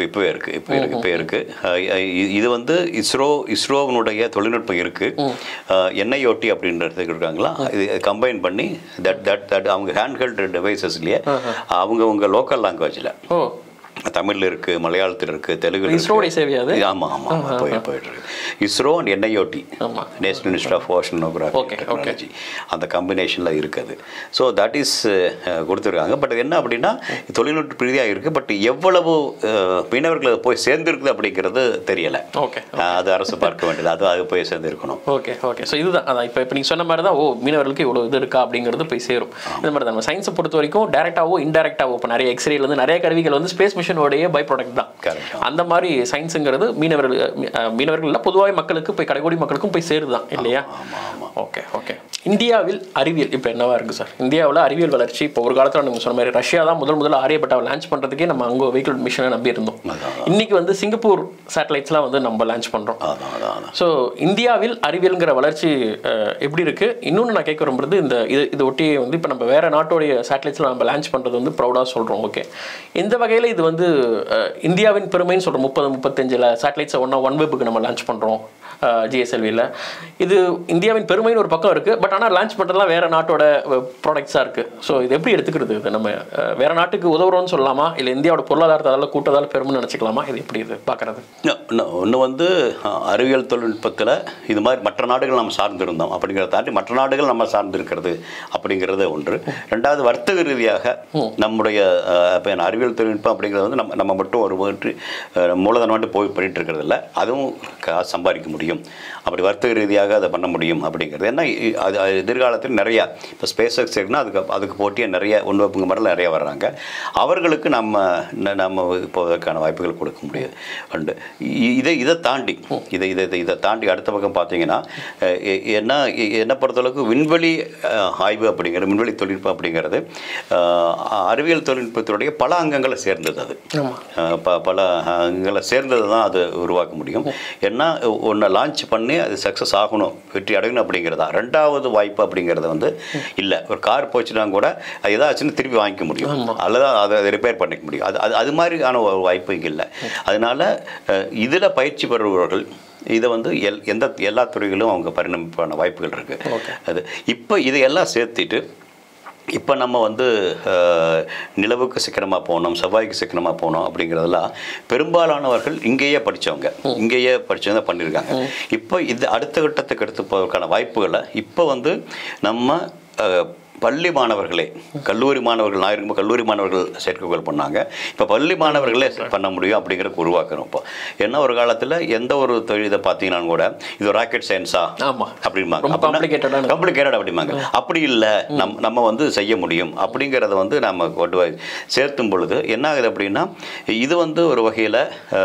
இது வந்து இஸ்ரோனுடைய தொழில்நுட்பம் இருக்குது. NIOT அப்படின்றது இருக்காங்களா, இது கம்பைன் பண்ணி அவங்க ஹேண்ட்ஹெல்ட் டிவைசஸ்லேயே அவங்க லோக்கல் லாங்குவேஜில், தமிழில் இருக்குது, மலையாளத்தில் இருக்குது, தெலுங்கு. இஸ்ரோடைய சேவையாது? ஆமாம் போயிட்டு இருக்கு. ISRO and NIOT, national institute of oceanography technology, அந்த காம்பினேஷனில் இருக்குது. ஸோ தட் இஸ் கொடுத்துருக்காங்க. பட் என்ன அப்படின்னா தொழில்நுட்ப ரீதியாக இருக்குது. பட் எவ்வளவு மீனவர்கள் போய் சேர்ந்துருக்குது அப்படிங்கிறது தெரியலை. ஓகே, அது அரசு பார்க்க வேண்டியது, அது போய் சேர்ந்துருக்கணும். ஓகே. ஸோ இதுதான் அதான் இப்போ நீங்கள் சொன்ன மாதிரி தான், மீனவர்களுக்கு இவ்வளோ இது இருக்கா அப்படிங்கிறது போய் சேரும். இந்த மாதிரி தான் நம்ம சயின்ஸை பொறுத்த வரைக்கும் டேரெக்டாகவோ இன்டெரக்டாகவோ இப்போ நிறைய எக்ஸ்ரேலேருந்து நிறைய கருவிகள் வந்து ஸ்பேஸ் மிஷனோடைய பை ப்ராடக்ட் தான். அந்த மாதிரி சயின்ஸுங்கிறது மீனவர்கள் பொதுவாக மக்களுக்கு போய் கடைக்கோடி மக்களுக்கும் போய் சேருதான் இல்லையா? ஓகே. இந்தியாவில் அறிவியல் இப்போ என்னவா இருக்குது சார்? இந்தியாவில் அறிவியல் வளர்ச்சி இப்போ ஒரு காலத்தில் நம்ம சொன்ன மாதிரி ரஷ்யா தான் முதல்ல ஆரியப்பட்டாவை லான்ச் பண்ணுறதுக்கே நம்ம அங்கே வெஹிக்கிள் மிஷனை நம்பி இருந்தோம். இன்னைக்கு வந்து சிங்கப்பூர் சேட்டலைட்ஸ்லாம் வந்து நம்ம லான்ச் பண்ணுறோம். ஸோ இந்தியாவில் அறிவியலுங்கிற வளர்ச்சி எப்படி இருக்குது? இன்னொன்று நான் கேட்க விரும்புறது, இது ஒட்டி வந்து இப்போ நம்ம வேற நாட்டோடைய சேட்டலைட்ஸ்லாம் நம்ம லான்ச் பண்ணுறது வந்து ப்ரௌடாக சொல்கிறோம். ஓகே, இந்த வகையில் இது வந்து இந்தியாவின் பெருமைன்னு சொல்கிறோம். 30-35 சேட்டலைட்ஸை ஒன் வெப்புக்கு நம்ம லான்ச் பண்ணுறோம் GSLVயில். இது இந்தியாவின் பெருமைன்னு ஒரு பக்கம் இருக்குது. பட் ஆனால் லான்ச் பண்ணுறதுலாம் வேறு நாட்டோட ப்ராடக்ட்ஸாக இருக்குது. ஸோ இது எப்படி எடுத்துக்கிறது? இது நம்ம வேறு நாட்டுக்கு உதவுறோம்னு சொல்லலாமா, இல்லை இந்தியாவோட பொருளாதாரத்தை அதெல்லாம் கூட்டதால் பெருமைன்னு நினச்சிக்கலாமா? இது எப்படி இது பார்க்குறது? ஒன்று வந்து அறிவியல் தொழில்நுட்பத்தில் இது மாதிரி மற்ற நாடுகள் நம்ம சார்ந்திருந்தோம் அப்படிங்கிறத தாண்டி மற்ற நாடுகள் நம்ம சார்ந்திருக்கிறது அப்படிங்கிறது ஒன்று. ரெண்டாவது, வர்த்தக ரீதியாக நம்முடைய அறிவியல் தொழில்நுட்பம் அப்படிங்கிறது வந்து நம்ம மட்டும் ஒரு மூலதனம் மட்டும் போய் பண்ணிட்டு இருக்கிறது இல்லை, அதுவும் காசு சம்பாதிக்க முடியும், அப்படி வர்த்தக ரீதியாக அதை பண்ண முடியும் அப்படிங்கிறது. ஏன்னா அது எதிர்காலத்தில் நிறையா இப்போ ஸ்பேஸ் எக்ஸ் இருக்குன்னா அதுக்கு போட்டியாக நிறைய ஒன்றுப்புங்க மாதிரிலாம் நிறையா வர்றாங்க. அவர்களுக்கு நம்ம இப்போதற்கான வாய்ப்புகள் கொடுக்க முடியாது. அண்டு இதை தாண்டி அடுத்த பக்கம் பார்த்தீங்கன்னா என்ன பொறுத்தளவுக்கு விண்வெளி ஆய்வு அப்படிங்கிறது, விண்வெளி தொழில்நுட்பம் அப்படிங்கிறது அறிவியல் தொழில்நுட்பத்துடைய பல அங்கங்களை சேர்ந்தது. அது பல அங்கங்களை சேர்ந்தது தான் அது உருவாக்க முடியும். ஏன்னா ஒன்று லான்ச் பண்ணி அது சக்ஸஸ் ஆகணும், வெற்றி அடையணும் அப்படிங்கிறதா. ரெண்டாவது வாய்ப்பு அப்படிங்கிறது வந்து இல்லை, ஒரு கார் போச்சுன்னா கூட அது ஏதாச்சுன்னு திருப்பி வாங்கிக்க முடியும், அல்லது அதை ரிப்பேர் பண்ணிக்க முடியும். அது மாதிரியான ஒரு வாய்ப்பு இங்கே இல்லை. அதனால இதில் பயிற்சி பெறுபவர்கள் இதை வந்து எல்லா துறைகளிலும் அவங்க பரிணமிப்பான வாய்ப்புகள் இருக்குது. அது இப்போ இதையெல்லாம் சேர்த்துட்டு இப்போ நம்ம வந்து நிலவுக்கு சீக்கிரமாக போகணும், செவ்வாய்க்கு சீக்கிரமாக போகணும் அப்படிங்கிறதெல்லாம் பெரும்பாலானவர்கள் இங்கேயே படித்தவங்க பண்ணியிருக்காங்க. இப்போ இது அடுத்த கட்டத்துக்கு எடுத்து போவதற்கான வாய்ப்புகளை இப்போ வந்து நம்ம பள்ளி மாணவர்களே, கல்லூரி மாணவர்கள், நான் கல்லூரி மாணவர்கள் செயற்கைக்கோள் பண்ணாங்க. இப்போ பள்ளி மாணவர்களே பண்ண முடியும் அப்படிங்கிறதுக்கு உருவாக்கணும். இப்போ என்ன ஒரு காலத்தில் எந்த ஒரு தொழிலை பார்த்தீங்கன்னா கூட இது ராக்கெட் சயின்ஸா அப்படிம்பாங்க, காம்ப்ளிகேட்டட் அப்படிம்பாங்க. அப்படி இல்லை, நம்ம வந்து செய்ய முடியும் அப்படிங்கிறத வந்து நம்ம கொண்டு போய் சேர்த்தும் பொழுது என்ன ஆகுது அப்படின்னா, இது வந்து ஒரு வகையில்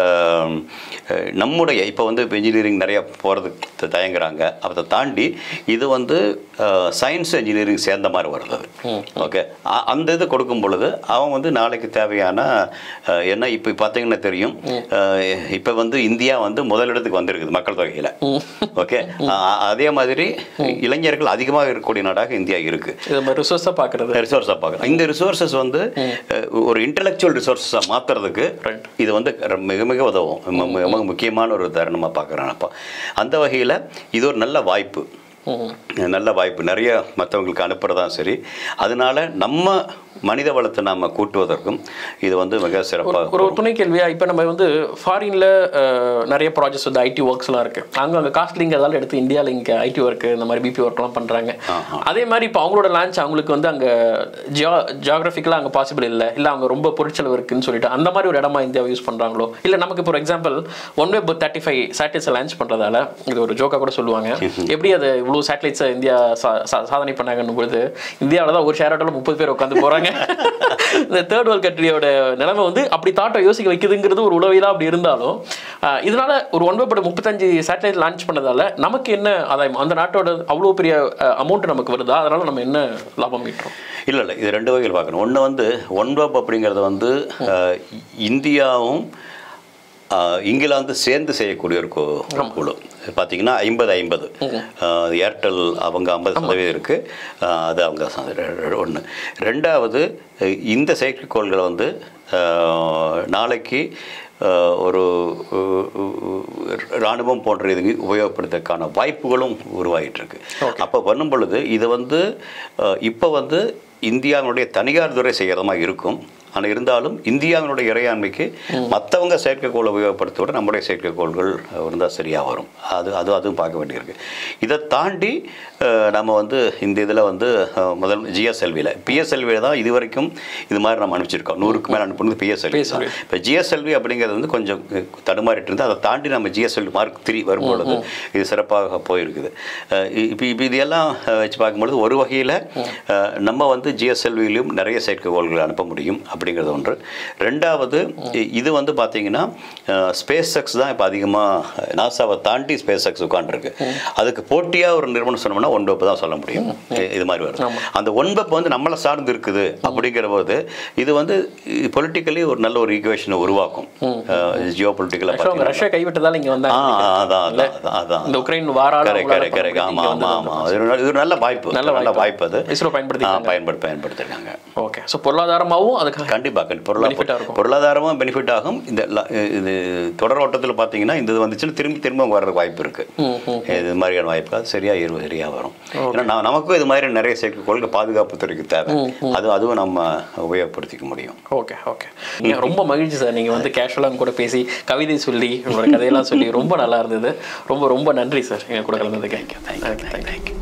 நம்முடைய இப்போ வந்து இன்ஜினியரிங் நிறையா போகிறதுக்கு தயங்குறாங்க. அதை தாண்டி இது வந்து சயின்ஸ் இன்ஜினியரிங் சேர்ந்த மாதிரி வருது. ஓகே, அந்த இது கொடுக்கும் பொழுது அவன் வந்து நாளைக்கு தேவையான என்ன இப்போ பார்த்தீங்கன்னா தெரியும், இப்போ வந்து இந்தியா வந்து முதலிடத்துக்கு வந்திருக்குது மக்கள் தொகையில். ஓகே, அதே மாதிரி இளைஞர்கள் அதிகமாக இருக்கக்கூடிய நாடாக இந்தியா இருக்கு. ரிசோர்ஸாக பார்க்குறது. இந்த ரிசோர்ஸஸ் வந்து ஒரு இன்டெலெக்சுவல் ரிசோர்ஸாக மாற்றுறதுக்கு இது வந்து மிக மிக உதவும். மிக முக்கியமான ஒரு தருணமாக பார்க்குறேன். அப்போ அந்த வகையில் இது ஒரு நல்ல வாய்ப்பு, நிறைய மற்றவங்களுக்கு அனுப்புறதான் சரி. அதனால நம்ம மனித வளத்தை நாம் கூட்டுவதற்கும் இது வந்து மிக சிறப்பாக ஒரு துணை கேள்வியாக. இப்போ நம்ம வந்து ஃபாரினில் நிறைய ப்ராஜெக்ட்ஸ் வந்து ஐடி ஒர்க்ஸ்லாம் இருக்குது. அங்கே காஸ்ட்லிங் அதெல்லாம் எடுத்து இந்தியாவில் இங்கே ஐடி ஒர்க்கு இந்த மாதிரி பிபி ஒர்க்லாம் பண்ணுறாங்க. அதே மாதிரி இப்போ அவங்களோட லான்ச் அவங்களுக்கு வந்து அங்கே ஜியாகிரபிக்கலாக அங்கே பாசிபிள் இல்லை, அவங்க ரொம்ப பொருட்செலவு இருக்குன்னு சொல்லிட்டு அந்த மாதிரி ஒரு இடமா இந்தியாவை யூஸ் பண்ணுறாங்களோ, இல்லை நமக்கு இப்போ ஒரு எக்ஸாம்பிள் OneWeb 35 சேட்டலைட்ஸை லான்ச் பண்ணுறதால இது ஒரு ஜோக்காக கூட சொல்லுவாங்க, எப்படி அது இவ்வளோ சேட்டலைட்ஸை இந்தியா சாதனை பண்ணாங்கன்னு பொழுது இந்தியாவில் தான் ஒரு ஷேர் ஆட்டோவில் 30 பேர் உட்காந்து போகிறாங்க. இந்த தேர்ட் வேர்ல்ட் கண்ட்ரியோட நிலைமை வந்து அப்படி தாட்டை யோசிக்க வைக்குதுங்கிறது ஒரு உளவியலாக அப்படி இருந்தாலும், இதனால ஒரு OneWeb 35 சேட்டலைட் லான்ச் பண்ணதால நமக்கு என்ன ஆதாயம்? அந்த நாட்டோட அவ்வளோ பெரிய அமௌண்ட் நமக்கு வருதா? அதனால நம்ம என்ன லாபம் ஈட்டுறோம்? இல்லை, இது ரெண்டு வகையில் பார்க்கணும். ஒன்று வந்து OneWeb அப்படிங்கிறது வந்து இந்தியாவும் இங்கிலாந்து சேர்ந்து செய்யக்கூடிய ஒரு குழு. பார்த்தீங்கன்னா 50-50 ஏர்டெல் அவங்க 50% இருக்குது, அது அவங்க ஒன்று. ரெண்டாவது, இந்த செயற்கைக்கோள்களை வந்து நாளைக்கு ஒரு இராணுவம் போன்ற இதுக்கு உபயோகப்படுத்துறதுக்கான வாய்ப்புகளும் உருவாகிட்டு இருக்கு. அப்போ பண்ணும் பொழுது இது வந்து இப்போ வந்து இந்தியாவினுடைய தனியார் துறை செய்கிறதா இருக்கும். ஆனால் இருந்தாலும் இந்தியாவினுடைய இறையாண்மைக்கு மற்றவங்க செயற்கைக்கோளை உபயோகப்படுத்த நம்முடைய செயற்கைக்கோள்கள் இருந்தால் சரியாக வரும். அதுவும் பார்க்க வேண்டியிருக்கு. இதை தாண்டி நம்ம வந்து இந்த இதில் வந்து முதல் பிஎஸ்எல்வியில் தான் இது வரைக்கும் இது மாதிரி நம்ம அனுப்பிச்சிருக்கோம். 100க்கு மேலே அனுப்புனது பிஎஸ்எல்வி தான். இப்போ ஜிஎஸ்எல்வி அப்படிங்கிறது வந்து கொஞ்சம் தடுமாறிட்டு இருந்து அதை தாண்டி நம்ம ஜிஎஸ்எல்வி மார்க் 3 வரும்பொழுது இது சிறப்பாக போயிருக்குது. இப்போ இதெல்லாம் வச்சு பார்க்கும்பொழுது ஒரு வகையில் நம்ம வந்து ஜிஎஸ்எல்வியிலும் நிறைய செயற்கைக்கோள்கள் அனுப்ப முடியும் அப்படிங்கிறது ஒன்று. ரெண்டாவது, இது வந்து பார்த்தீங்கன்னா ஸ்பேஸ் எக்ஸ் தான் இப்போ அதிகமாக நாசாவை தாண்டி ஸ்பேஸ் எக்ஸ் உட்காந்துருக்கு. அதுக்கு போட்டியாக ஒரு நிறுவனம் சொன்னோம்னா OneWeb தான் சொல்ல முடியும். இது மாதிரி வருது. அந்த OneWeb வந்து நம்மளை சார்ந்து இருக்குது அப்படிங்கிற போது இது வந்து பொலிட்டிக்கலி ஒரு நல்ல ஒரு ஈக்குவேஷனை உருவாக்கும். ஜியோ பொலிட்டிக்கலாக ரஷ்யா கைவிட்டதால் இங்கே வந்தாங்க. அதான் இந்த உக்ரைன் வாரால இது நல்ல வாய்ப்பு, நல்ல வாய்ப்பு. அது இஸ்ரோ பயன்படுத்திருக்காங்க. ஓகே, ஸோ பொருளாதாரமாகவும் அதுக்கு கண்டிப்பாக பொருளாதாரமும் பெனிஃபிட் ஆகும். இந்த இது தொடர் ஓட்டத்தில் பார்த்தீங்கன்னா இந்த இது வந்துச்சுன்னா திரும்ப வர்றதுக்கு வாய்ப்பு இருக்கு. இது மாதிரியான வாய்ப்பு அது சரியாக வரும். ஏன்னா நமக்கும் இது மாதிரி நிறைய செயற்கைக்கோள்கள் பாதுகாப்பு துறைக்கு தேவை. அதுவும் நம்ம உபயோகப்படுத்திக்க முடியும். ஓகே, ரொம்ப மகிழ்ச்சி சார். நீங்கள் வந்து கேஷுவலாக கூட பேசி கவிதை சொல்லி உங்களோட கதையெல்லாம் சொல்லி ரொம்ப நல்லா இருந்தது. ரொம்ப நன்றி சார் எங்கள் கூட கலந்ததுக்கு. தேங்க்யூ.